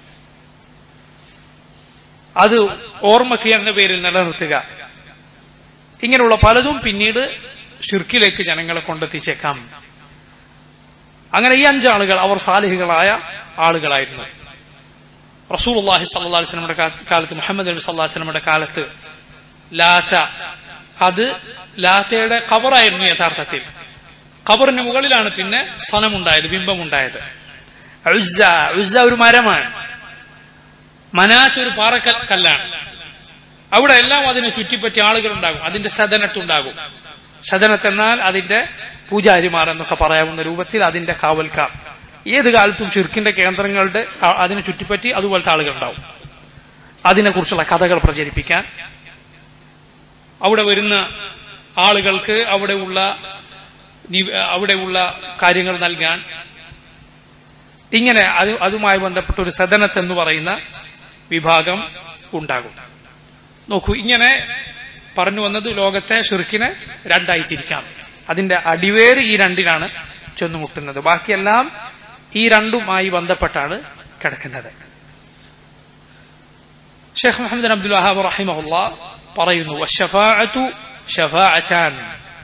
അത് ഓർമ്മയ്ക്ക് എന്ന പേരിൽ നിലനിർത്തുക, ഇങ്ങനെയുള്ള പലതും പിന്നീട് ഷിർക്കിലേക്ക് ജനങ്ങളെ കൊണ്ടെത്തിച്ചേക്കാം. അങ്ങനെ ഈ അഞ്ചാളുകൾ അവർ സാലിഹുകളായ ആളുകളായിരുന്നു. റസൂലുള്ളാഹി സ്വല്ലല്ലാഹു അലൈഹി വസല്ലമയുടെ കാലത്ത്, മുഹമ്മദ് നബി സല്ലല്ലാഹു അലൈഹി വസല്ലമയുടെ കാലത്ത് ലാത്ത, അത് ലാത്തയുടെ ഖബറായിരുന്നു യഥാർത്ഥത്തിൽ. ഖബറിന് മുകളിലാണ് പിന്നെ സനമുണ്ടായത്, ബിംബമുണ്ടായത്. ഉസ്സ, ഉസ്സ ഒരു മരമാണ്. മനാത്ത് ഒരു പാറക്കല്ലാണ്. അവിടെ എല്ലാം അതിനെ ചുറ്റിപ്പറ്റി ആളുകൾ ഉണ്ടാകും. അതിന്റെ സദനത്തുണ്ടാകും. സദനത്ത് എന്നാൽ അതിന്റെ പൂജാരിമാർ എന്നൊക്കെ പറയാവുന്ന രൂപത്തിൽ അതിന്റെ കാവൽക്കാർ. ഏത് കാലത്തും ഷിർക്കിന്റെ കേന്ദ്രങ്ങളുടെ അതിനെ ചുറ്റിപ്പറ്റി അതുപോലത്തെ ആളുകൾ ഉണ്ടാവും. അതിനെക്കുറിച്ചുള്ള കഥകൾ പ്രചരിപ്പിക്കാൻ, അവിടെ വരുന്ന ആളുകൾക്ക് അവിടെയുള്ള അവിടെയുള്ള കാര്യങ്ങൾ നൽകാൻ, ഇങ്ങനെ അത് അതുമായി ബന്ധപ്പെട്ട ഒരു സദനത്ത് എന്ന് പറയുന്ന വിഭാഗം ഉണ്ടാകും. നോക്കൂ, ഇങ്ങനെ പറഞ്ഞു വന്നത് ലോകത്തെ ഷിർക്കിനെ രണ്ടായി തിരിക്കാം. അതിന്റെ അടിവേര് ഈ രണ്ടിനാണ് ചെന്നുമുട്ടുന്നത്. ബാക്കിയെല്ലാം ഈ രണ്ടുമായി ബന്ധപ്പെട്ടാണ് കിടക്കുന്നത്. Sheikh Muhammad bin Abdul Wahhab റഹിമഹുല്ലാഹ് പറയുന്നു, വശഫാഅതു ശഫാഅതാൻ,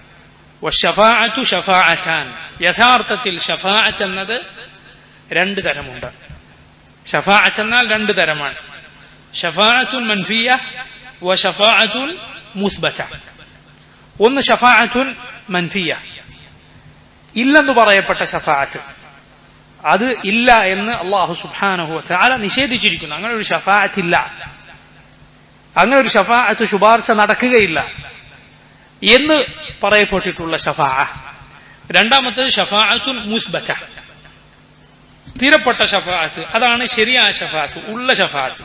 വശഫാഅതു ശഫാഅതാൻ. യഥാർത്ഥത്തിൽ ശഫാഅത്ത് എന്നത് രണ്ട് തരമുണ്ട്. ശഫാഅത്ത് എന്നാൽ രണ്ട് തരമാണ്. ശഫാഅത്തുൻ മൻഫിയ വ ശഫാഅത്തുൻ മുസ്ബത. ഒന്ന് ശഫാഅത്തുൻ മൻഫിയ, ഇല്ലെന്ന് പറയപ്പെട്ട ശഫാഅത്ത്. അത് ഇല്ല എന്ന് അല്ലാഹു സുബ്ഹാനഹു വ തആല നിഷേധിച്ചിരിക്കുന്നു. അങ്ങനെ ഒരു ശഫാഅത്ത് ഇല്ല, അങ്ങനെ ഒരു ശഫാഅത്ത് ശുപാർശ നടക്കുകയില്ല എന്ന് പറയപ്പെട്ടിട്ടുള്ള ശഫാഅ. രണ്ടാമത്തേത് ശഫാഅത്തുൻ മുസ്ബത, സ്ഥിരപ്പെട്ട ശഫാഅത്ത്. അതാണ് ശരിയായ ശഫാഅത്ത്, ഉള്ള ശഫാഅത്ത്.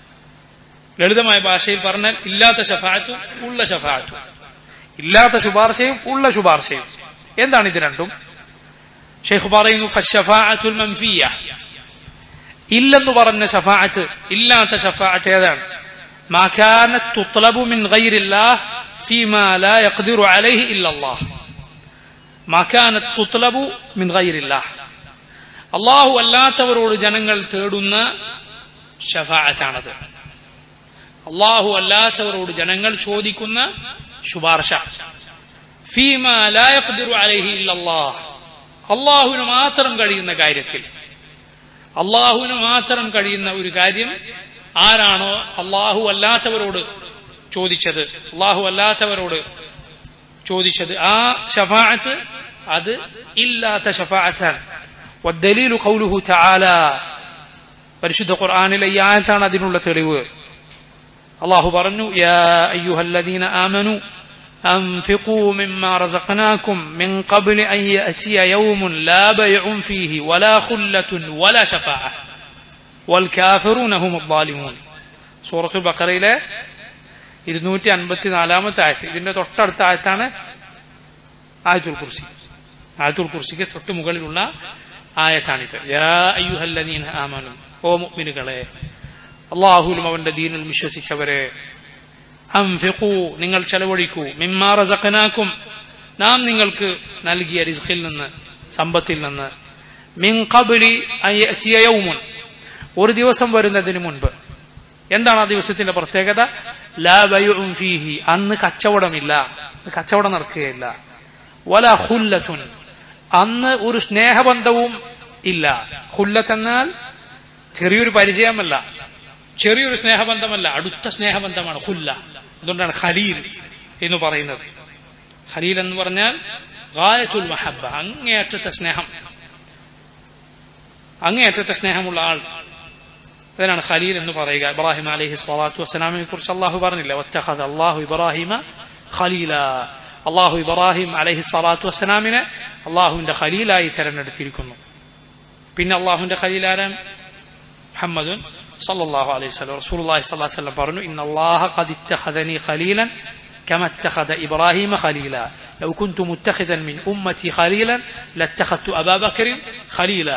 ലളിതമായ ഭാഷയിൽ പറഞ്ഞാൽ ഇല്ലാത്ത ശഫാഅത്തും ഉള്ള ശഫാഅത്തും, ഇല്ലാത്ത ശുപാർശയും ഉള്ള ശുപാർശയും. എന്താണ് ഇത് രണ്ടും? ഷെയ്ഖ് പറയുന്നു, ഫശഫാഅത്തുൽ മൻഫിയ, ഇല്ലെന്ന് പറഞ്ഞ ശഫാഅത്ത്, ഇല്ലാത്ത ശഫാഅത്ത് ഏതാണ്? മാ കാനത് തുത്ലബു മിൻ ഗൈരില്ലാഹ് ഫീമാ ലാ യഖ്ദിറു അലൈഹി ഇല്ലല്ലാഹ്. മാ കാനത് തുത്ലബു മിൻ ഗൈരില്ലാഹ്, അല്ലാഹു അല്ലാത്തവരോട് ജനങ്ങൾ തേടുന്ന ശഫാഅത്താണത്. അല്ലാഹു അല്ലാത്തവരോട് ജനങ്ങൾ ചോദിക്കുന്ന ശുപാർശ. ഫീമാ ലാ യഖ്ദിറു അലൈഹി ഇല്ലല്ലാഹ്, അല്ലാഹുവിന് മാത്രം കഴിയുന്ന കാര്യത്തിൽ, അല്ലാഹുവിന് മാത്രം കഴിയുന്ന ഒരു കാര്യം ആരാണോ അല്ലാഹു അല്ലാത്തവരോട് ചോദിച്ചത്, അല്ലാഹു അല്ലാത്തവരോട് ചോദിച്ചത്, ആ ശഫാഅത്ത് അത് ഇല്ലാത്ത ശഫാഅത്താണ്. വദ്ദലീലു ഖൗലുഹു തആല, പരിശുദ്ധ ഖുർആനിലെ ഈ ആയത്താണ് അതിനുള്ള തെളിവ്. അല്ലാഹു പറഞ്ഞു, യാ അയ്യുഹല്ലദീന ആമനു أنفقوا مما رزقناكم من قبل أن يأتي يوم لا بيع فيه ولا خلة ولا شفاعة والكافرون هم الظالمون. സൂറത്തുൽ ബഖറയിലെ ഇരുന്നൂറ്റി അൻപത്തിനാലാമത്തെ ആയത്ത്. ഇതിന്റെ തൊട്ടടുത്ത ആയത്താണ് ആയത്തുൽ കുർസി. ആയത്തുൽ കുർസിക്ക് തൊട്ട് മുകളിലുള്ള ആയത്താണിത്. യാ അയ്യുഹല്ലദീന ആമനു, ഓ മുഅ്മിനുകളെ, അല്ലാഹുവിലും അവന്റെ ദീനിൽ വിശ്വസിച്ചവരെ, അൻഫിഖൂ, നിങ്ങൾ ചെലവഴിക്കൂ, മിമ്മാ റസഖനാകും, നാം നിങ്ങൾക്ക് നൽകിയ റിസ്ഖിൽ നിന്ന്, സമ്പത്തിൽ നിന്ന്, മിൻ ഖബ്ലി അൻ യഅതിയ യൗമുൻ, ഒരു ദിവസം വരുന്നതിന് മുൻപ്. എന്താണ് ആ ദിവസത്തിന്റെ പ്രത്യേകത? ലാ ബൈഉൻ ഫീഹി, അന്ന് കച്ചവടമില്ല, കച്ചവടം നടക്കുകയില്ല. വലാ ഖുല്ലത്തുൻ, അന്ന് ഒരു സ്നേഹബന്ധവും ഇല്ല. ഖുല്ലത്ത് എന്നാൽ ചെറിയൊരു പരിചയമല്ല, ചെറിയൊരു സ്നേഹബന്ധമല്ല, അടുത്ത സ്നേഹബന്ധമാണ് ഖുല്ല. അതുകൊണ്ടാണ് ഖലീൽ എന്ന് പറയുന്നത്. ഖലീൽ എന്ന് പറഞ്ഞാൽ ഗായത്തുൽ മഹബ്ബ, അങ്ങേയറ്റത്തെ സ്നേഹം, അങ്ങേയറ്റത്തെ സ്നേഹമുള്ള ആൾ, അതിനാണ് ഖലീൽ എന്ന് പറയുക. ഇബ്രാഹിം അലൈഹി സ്വലാത്തു വസ്സലാമിനെ കുറിച്ച് അള്ളാഹു പറഞ്ഞില്ല, വത്തഖദ അല്ലാഹു ഇബ്രാഹിമ ഖലീല, അള്ളാഹു ഇബ്രാഹിം അലൈഹി സ്വലാത്തു വസ്സലാമിനെ അള്ളാഹുവിന്റെ ഖലീലായി തെരഞ്ഞെടുത്തിരിക്കുന്നു. പിന്നെ അള്ളാഹുവിന്റെ ഖലീൽ ആരാണ്? മുഹമ്മദുൻ സല്ലല്ലാഹു അലൈഹി വസല്ലം. റസൂലുള്ളാഹി സ്വല്ലല്ലാഹു അലൈഹി വസല്ലം പറഞ്ഞു, ഇന്നല്ലാഹ ഖദ് ഇത്തഖദനി ഖലീലൻ കമാ ഇത്തഖദ ഇബ്രാഹിമ ഖലീല ലൗ കുൻതു മുത്തഖിദൻ മിൻ ഉമ്മത്തി ഖലീലൻ ലത്തഖദ്തു അബൂബക്കറിൻ ഖലീല.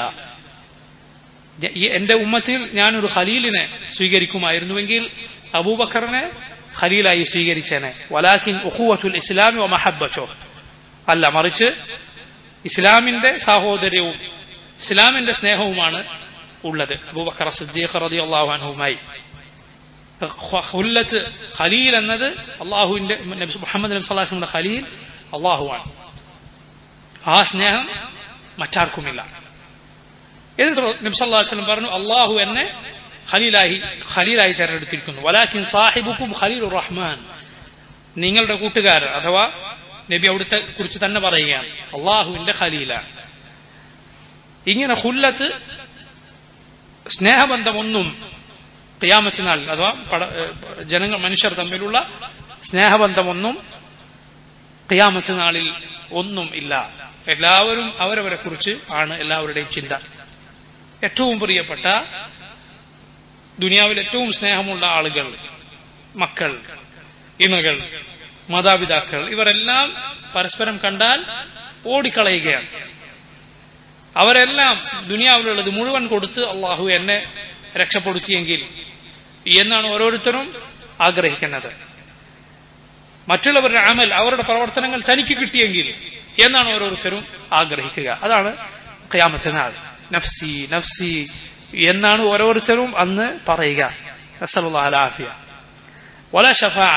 എന്റെ ഉമ്മത്തിൽ ഞാനൊരു ഖലീലിനെ സ്വീകരിക്കുമായിരുന്നുവെങ്കിൽ അബൂബക്കറിനെ ഖലീലായി സ്വീകരിച്ചേനെ. വലാകിൻ ഉഖുവത്തുൽ ഇസ്ലാമി വ മഹബ്ബതോ, അല്ല മറിച്ച് ഇസ്ലാമിന്റെ സാഹോദര്യവും ഇസ്ലാമിന്റെ സ്നേഹവുമാണ് ഉള്ളത് അബൂബക്കർ സിദ്ദീഖ് റളിയല്ലാഹു അൻഹുമായി. ഖുല്ലത്ത് ഖലീൽ എന്നത് അള്ളാഹുവിന്റെ മുഹമ്മദ് നബി സല്ലല്ലാഹു അലൈഹി വസല്ലം ഖലീൽ അള്ളാഹുവാണ്. ആ സ്നേഹം മറ്റാർക്കുമില്ല. എന്നിട്ട് നബി സല്ലല്ലാഹു അലൈഹി വസല്ലം പറഞ്ഞു, അള്ളാഹു എന്നെ ഖലീലായി ഖലീലായി തെരഞ്ഞെടുത്തിരിക്കുന്നു. വലാകിൻ സാഹിബുക്കും ഖലീലുർ റഹ്മാൻ, നിങ്ങളുടെ കൂട്ടുകാരൻ അഥവാ നബി അവിടുത്തെ കുറിച്ച് തന്നെ പറയുകയാണ്, അള്ളാഹുവിന്റെ ഖലീലാണ്. ഇങ്ങനെ ഖുല്ലത്ത് സ്നേഹബന്ധമൊന്നും ഖിയാമത്ത് നാളിൽ അഥവാ ജനങ്ങൾ മനുഷ്യർ തമ്മിലുള്ള സ്നേഹബന്ധമൊന്നും ഖിയാമത്ത് നാളിൽ ഒന്നും ഇല്ല. എല്ലാവരും അവരവരെ കുറിച്ച് ആണ് എല്ലാവരുടെയും ചിന്ത. ഏറ്റവും പ്രിയപ്പെട്ട ദുനിയാവിൽ ഏറ്റവും സ്നേഹമുള്ള ആളുകൾ, മക്കൾ, ഇണകൾ, മാതാപിതാക്കൾ, ഇവരെല്ലാം പരസ്പരം കണ്ടാൽ ഓടിക്കളയുകയാണ്. അവരെല്ലാം ദുനിയാവിലുള്ളത് മുഴുവൻ കൊടുത്ത് അള്ളാഹു എന്നെ രക്ഷപ്പെടുത്തിയെങ്കിൽ എന്നാണ് ഓരോരുത്തരും ആഗ്രഹിക്കുന്നത്. മറ്റുള്ളവരുടെ അമൽ, അവരുടെ പ്രവർത്തനങ്ങൾ തനിക്ക് കിട്ടിയെങ്കിൽ എന്നാണ് ഓരോരുത്തരും ആഗ്രഹിക്കുക. അതാണ് ഖിയാമത്ത് നാൾ. നഫ്സി നഫ്സി എന്നാണ് ഓരോരുത്തരും അന്ന് പറയുക. നസ്അലുല്ലാഹി അൽ ആഫിയ. വലാ ശഫാഅ,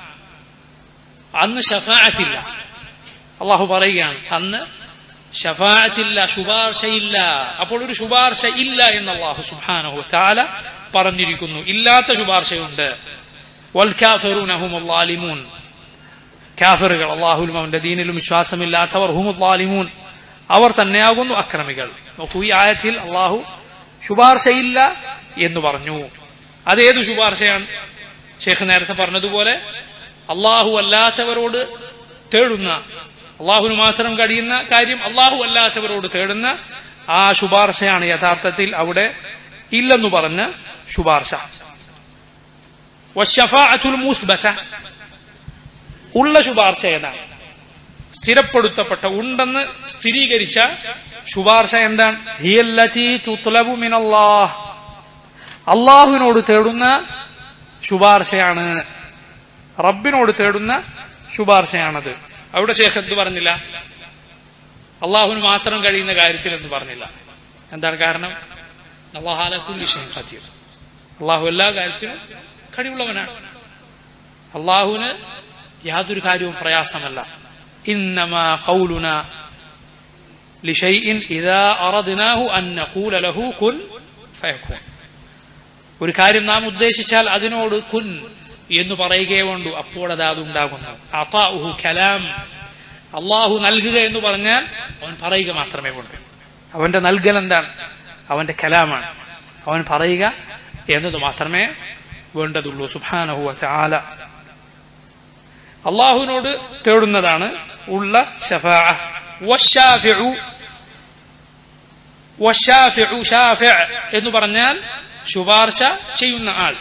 അന്ന് ശഫാഅത്തില്ല. അള്ളാഹു പറയുകയാണ്, അന്ന് ശഫാഅത്തില്ല, ശുപാർശയില്ല. അപ്പോൾ ഒരു ശുപാർശ ഇല്ല എന്ന് അള്ളാഹു സുബ്ഹാനഹു വ തആല പറഞ്ഞിരിക്കുന്നു. ഇല്ലാത്ത ശുപാർശയുണ്ട്. വൽ കാഫിറൂന ഹുമുൽ ളാലിമൂൻ, കാഫിറുകൾ, അള്ളാഹുവിലും അവന്റെ ദീനിലും വിശ്വാസമില്ലാത്തവർ, ഹുമുൽ ളാലിമൂൻ, അവർ തന്നെയാകുന്നു അക്രമികൾ. നോക്കൂ, ഈ ആയത്തിൽ അള്ളാഹു ശുപാർശയില്ല എന്ന് പറഞ്ഞു. അതേതു ശുപാർശയാണ്? ഷേഖ് നേരത്തെ പറഞ്ഞതുപോലെ അള്ളാഹു അല്ലാത്തവരോട് തേടുന്ന, അള്ളാഹുവിന് മാത്രം കഴിയുന്ന കാര്യം അള്ളാഹു അല്ലാത്തവരോട് തേടുന്ന ആ ശുപാർശയാണ് യഥാർത്ഥത്തിൽ അവിടെ ഇല്ലെന്നു പറഞ്ഞ ശുപാർശ. വശഫാഅത്തുൽ മുസ്ബത, ഉള്ള ശുപാർശ ഏതാണ്? സ്ഥിരപ്പെടുത്തപ്പെട്ട, ഉണ്ടെന്ന് സ്ഥിരീകരിച്ച ശുപാർശ എന്താണ്? ഹിയല്ലതി തുത്ലബു മിനല്ലാഹ്, അള്ളാഹുവിനോട് തേടുന്ന ശുപാർശയാണ്, റബ്ബിനോട് തേടുന്ന ശുപാർശയാണത്. അവിടെ ശേഖ് എന്ത് പറഞ്ഞില്ല? അള്ളാഹുവിന് മാത്രം കഴിയുന്ന കാര്യത്തിൽ എന്ന് പറഞ്ഞില്ല. എന്താണ് കാരണം? അല്ലാഹു അലാ കുല്ലി ഷൈഇൻ ഖദീർ, അള്ളാഹു എല്ലാ കാര്യത്തിലും കഴിവുള്ളവനാണ്. അള്ളാഹുവിന് യാതൊരു കാര്യവും പ്രയാസമല്ല. ഇന്നമാ ഖൗലുനാ ലിശൈഇൻ ഇദാ അറദ്നാഹു അൻ നഖൂല ലഹു കുൻ ഫയകൂൻ. ഒരു കാര്യം നാം ഉദ്ദേശിച്ചാൽ അതിനോട് കുൻ എന്ന് പറയുകയേ വേണ്ടൂ, അപ്പോൾ അത് അതുണ്ടാകുന്നു. അതാഉഹു കലാം, അള്ളാഹു നൽകുക എന്ന് പറഞ്ഞാൽ അവൻ പറയുക മാത്രമേ വേണ്ടൂ. അവന്റെ നൽകൽ എന്താണ്? അവന്റെ കലാമാണ്. അവൻ പറയുക എന്നത് മാത്രമേ വേണ്ടതുള്ളൂ. സുബ്ഹാനഹു വ തആല അള്ളാഹുവിനോട് തേടുന്നതാണ് ഉള്ള ശഫാഅ. വശാഫിഉ, വശാഫിഉ ശാഫിഅ എന്ന് പറഞ്ഞാൽ ശുപാർശ ചെയ്യുന്ന ആൾ.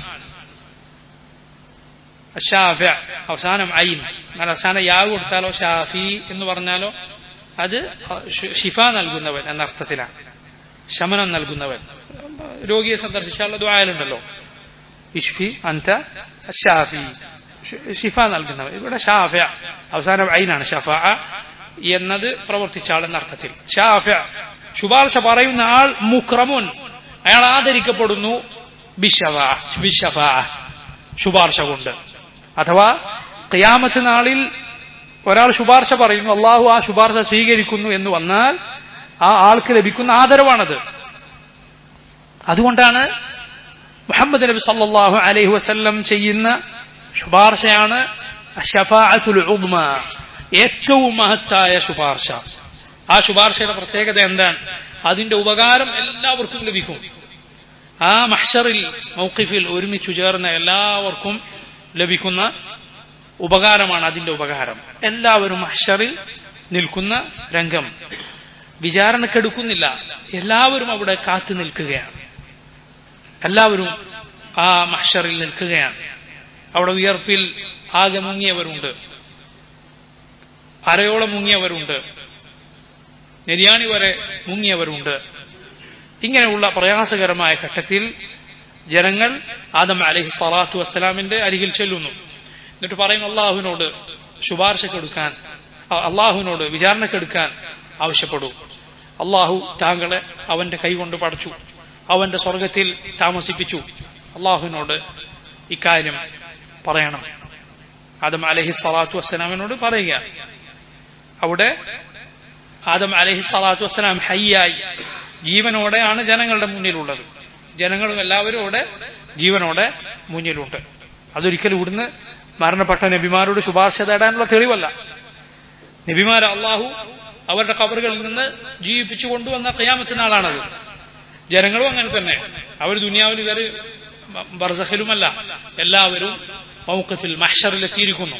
ഷാഫിഅ അവസാനം ഐൻ, അവസാനം യാ കൊടുത്താലോ ഷാഫി എന്ന് പറഞ്ഞാലോ അത് ഷിഫ നൽകുന്നവൻ എന്നർത്ഥത്തിലാണ്. ശമനം നൽകുന്നവൻ. രോഗിയെ സന്ദർശിച്ചാലുള്ള ദുആയിലുണ്ടല്ലോ, ഇഷ്ഫി അൻത ഷാഫി, ഷിഫ നൽകുന്നവൻ. ഇവിടെ ഷാഫിഅ അവസാനം ഐനാണ്. ഷഫാഅ എന്നത് പ്രവർത്തിച്ച ആൾ എന്ന അർത്ഥത്തിൽ. ഷാഫിഅ ശുപാർശ പറയുന്ന ആൾ. മുക്രമുൻ, അയാൾ ആദരിക്കപ്പെടുന്നു. ബിശഫാഅ, ബിശഫാഅ ശുപാർശ കൊണ്ട്. അഥവാ ഖിയാമത്ത് നാളിൽ ഒരാൾ ശുപാർശ പറയുന്നു, അള്ളാഹു ആ ശുപാർശ സ്വീകരിക്കുന്നു എന്ന് വന്നാൽ ആ ആൾക്ക് ലഭിക്കുന്ന ആദരവാണത്. അതുകൊണ്ടാണ് മുഹമ്മദ് നബി സല്ലല്ലാഹു അലൈഹി വസല്ലം ചെയ്യുന്ന ശുപാർശയാണ് ശഫാഅത്തുൽ ഉദ്മ, ഏറ്റവും മഹത്തായ ശുപാർശ. ആ ശുപാർശയുടെ പ്രത്യേകത എന്താണ്? അതിന്റെ ഉപകാരം എല്ലാവർക്കും ലഭിക്കും. ആ മഹ്ശറിൽ മൗഖിഫിൽ ഒരുമിച്ചു ചേർന്ന എല്ലാവർക്കും ലഭിക്കുന്ന ഉപകാരമാണ് അതിന്റെ ഉപകാരം. എല്ലാവരും മഹ്ശറിൽ നിൽക്കുന്ന രംഗം, വിചാരണക്കെടുക്കുന്നില്ല, എല്ലാവരും അവിടെ കാത്തു നിൽക്കുകയാണ്. എല്ലാവരും ആ മഹ്ശറിൽ നിൽക്കുകയാണ്. അവിടെ വിയർപ്പിൽ ആകെ മുങ്ങിയവരുണ്ട്, അരയോളം മുങ്ങിയവരുണ്ട്, നെരിയാണി വരെ മുങ്ങിയവരുണ്ട്. ഇങ്ങനെയുള്ള പ്രയാസകരമായ ഘട്ടത്തിൽ ജനങ്ങൾ ആദം അലൈഹി സ്വലാത്തു വസ്സലാമിന്റെ അരികിൽ ചെല്ലുന്നു. എന്നിട്ട് പറയും, അള്ളാഹുവിനോട് ശുപാർശക്കെടുക്കാൻ, അള്ളാഹുവിനോട് വിചാരണക്കെടുക്കാൻ ആവശ്യപ്പെടൂ. അള്ളാഹു താങ്കളെ അവന്റെ കൈകൊണ്ട് പടച്ചു, അവന്റെ സ്വർഗത്തിൽ താമസിപ്പിച്ചു. അള്ളാഹുവിനോട് ഇക്കാര്യം പറയണം. ആദം അലൈഹി സ്വലാത്തു വസ്സലാമിനോട് പറയുക. അവിടെ ആദം അലൈഹി സ്വലാത്തു വസ്സലാം ഹയ്യായി ജീവനോടെയാണ് ജനങ്ങളുടെ മുന്നിലുള്ളത്. ജനങ്ങളും എല്ലാവരും അവിടെ ജീവനോടെ മുന്നിലുണ്ട്. അതൊരിക്കലും ഇവിടുന്ന് മരണപ്പെട്ട നബിമാരോട് ശുപാർശ തേടാനുള്ള തെളിവല്ല. നബിമാരെ അള്ളാഹു അവരുടെ ഖബറുകളിൽ നിന്ന് ജീവിപ്പിച്ചു കൊണ്ടുവന്ന ഖിയാമത്ത് നാളാണത്. ജനങ്ങളും അങ്ങനെ തന്നെ. അവർ ദുനിയാവിൽ ഇവർ ബർസഖിലുമല്ല, എല്ലാവരും മൗഖിഫിൽ മഹ്ശറിൽ എത്തിയിരിക്കുന്നു.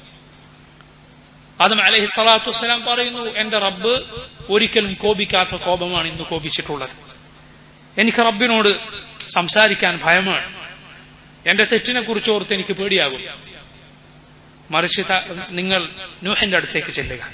ആദം അലൈഹി സ്വലാത്തു വസ്സലാം പറയുന്നു, എന്റെ റബ്ബ് ഒരിക്കലും കോപിക്കാത്ത കോപമാണ് ഇന്ന് കോപിച്ചിട്ടുള്ളത്. എനിക്ക് റബ്ബിനോട് സംസാരിക്കാൻ ഭയമാണ്. എന്റെ തെറ്റിനെ കുറിച്ച് ഓർത്ത് എനിക്ക് പേടിയാകും. മറിച്ച് നിങ്ങൾ നൂഹിന്റെ അടുത്തേക്ക് ചെല്ലുക.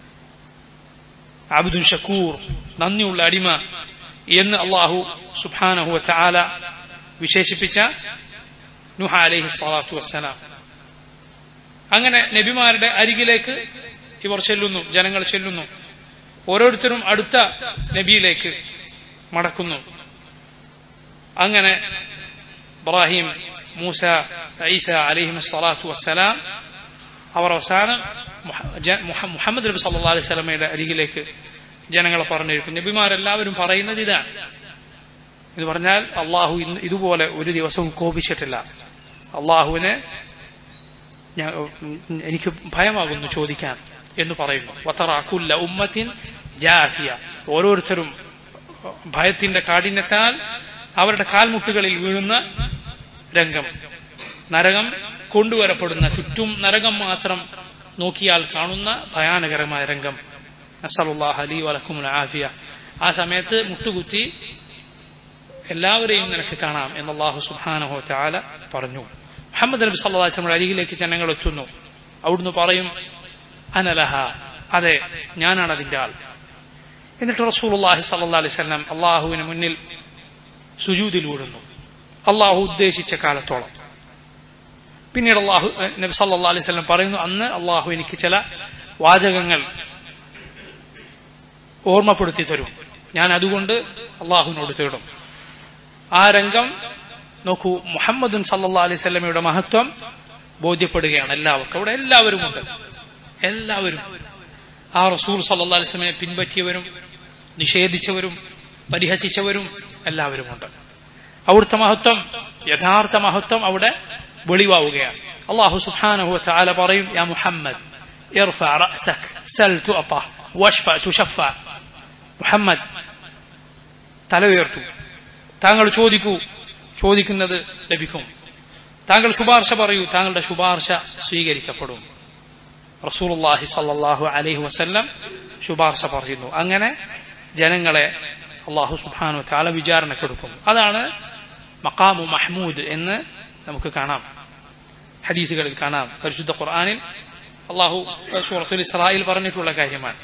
അബ്ദുൻ ഷക്കൂർ, നന്ദിയുള്ള അടിമ എന്ന് അള്ളാഹു സുബ്ഹാനഹു വ തആല വിശേഷിപ്പിച്ച നൂഹ് അലൈഹി സ്വലാത്തു വസ്സലാം. അങ്ങനെ നബിമാരുടെ അരികിലേക്ക് ഇവർ ചെല്ലുന്നു, ജനങ്ങൾ ചെല്ലുന്നു. ഓരോരുത്തരും അടുത്ത നബിയിലേക്ക് മടക്കുന്നു. അങ്ങനെ ഇബ്രാഹിം, മൂസ, ഈസ അലൈഹിം സ്വലാത്തു വസ്സലാം അവർ അവസാനം മുഹമ്മദ് നബി സല്ലല്ലാഹു അലൈഹി വസല്ലമയുടെ അരികിലേക്ക് ജനങ്ങളെ പറഞ്ഞിരിക്കും. നബിമാരെല്ലാവരും പറയുന്നത് ഇതാണ്. ഇത് പറഞ്ഞാൽ അള്ളാഹു ഇതുപോലെ ഒരു ദിവസവും കോപിച്ചിട്ടില്ല. അള്ളാഹുവിനെ എനിക്ക് ഭയമാകുന്നു ചോദിക്കാൻ എന്ന് പറയുന്നു. വതറാ കുല്ല ഉമ്മത്തിൻ ജാസിയ, ഓരോരുത്തരും ഭയത്തിന്റെ കാഠിന്യത്താൽ അവരുടെ കാൽമുട്ടുകളിൽ വീഴുന്ന രംഗം, നരകം കൊണ്ടുവരപ്പെടുന്ന, ചുറ്റും നരകം മാത്രം നോക്കിയാൽ കാണുന്ന ഭയാനകരമായ രംഗം. നസ്അലുല്ലാഹ ലീ വലക്കുമുൽ ആഫിയ. ആ സമയത്ത് മുട്ടുകുത്തി എല്ലാവരെയും നിനക്ക് കാണാം എന്ന് അല്ലാഹു സുബ്ഹാനഹു വ തആല പറഞ്ഞു. മുഹമ്മദ് നബി സല്ലല്ലാഹു അലൈഹി വസല്ലം അരികിലേക്ക് ജനങ്ങൾ എത്തുന്നു. അവിടുന്ന് പറയും, അനലഹ, അതെ ഞാനാണ് അതിന്റെ ആൾ. എന്നിട്ട് റസൂലുള്ളാഹി സ്വല്ലല്ലാഹു അലൈഹി വസല്ലം അള്ളാഹുവിന് മുന്നിൽ സുജൂദിൽ വീഴുന്നു, അള്ളാഹു ഉദ്ദേശിച്ച കാലത്തോളം. പിന്നീട് അള്ളാഹു നബി സല്ലല്ലാഹു അലൈഹി വസല്ലം പറയുന്നു, അന്ന് അള്ളാഹു എനിക്ക് ചില വാചകങ്ങൾ ഓർമ്മപ്പെടുത്തി തരും, ഞാൻ അതുകൊണ്ട് അള്ളാഹുവിനോട് തേടും. ആ രംഗം നോക്കൂ, മുഹമ്മദുൻ സല്ലല്ലാഹു അലൈഹി വസല്ലമയുടെ മഹത്വം ബോധ്യപ്പെടുകയാണ് എല്ലാവർക്കും. അവിടെ എല്ലാവരും ഉണ്ട്, എല്ലാവരും. ആ റസൂൽ സല്ലല്ലാഹു അലൈഹി വസല്ലമയെ പിൻപറ്റിയവരും നിഷേധിച്ചവരും പരിഹസിച്ചവരും എല്ലാവരുമുണ്ട്. അവിടുത്തെ മഹത്വം, യഥാർത്ഥ മഹത്വം അവിടെ വെളിവാവുകയാണ്. അല്ലാഹു സുബ്ഹാനഹു വ തആല പറയും, യാ മുഹമ്മദ് ഇർഫഅ റഅസക സൽ തുഅത വശ്ഫഅ തുശഫഅ. മുഹമ്മദ് തല ഉയർത്തൂ, താങ്കൾ ചോദിക്കൂ, ചോദിക്കുന്നത് ലഭിക്കും. താങ്കൾ ശുപാർശ പറയൂ, താങ്കളുടെ ശുപാർശ സ്വീകരിക്കപ്പെടും. റസൂലുള്ളാഹി സ്വല്ലല്ലാഹു അലൈഹി വസല്ലം ശുപാർശ പറയുന്നു. അങ്ങനെ ജനങ്ങളെ അല്ലാഹു സുബ്ഹാനഹു വ തആല വിചാരണക്കെടുക്കും. അതാണ് മഖാമു മഹ്മൂദ് എന്ന് നമുക്ക് കാണാം, ഹദീസുകളിൽ കാണാം. പരിശുദ്ധ ഖുർആനിൽ അല്ലാഹു സൂറത്തുൽ ഇസ്രായിൽ പറഞ്ഞിട്ടുള്ള കാര്യമാണ്.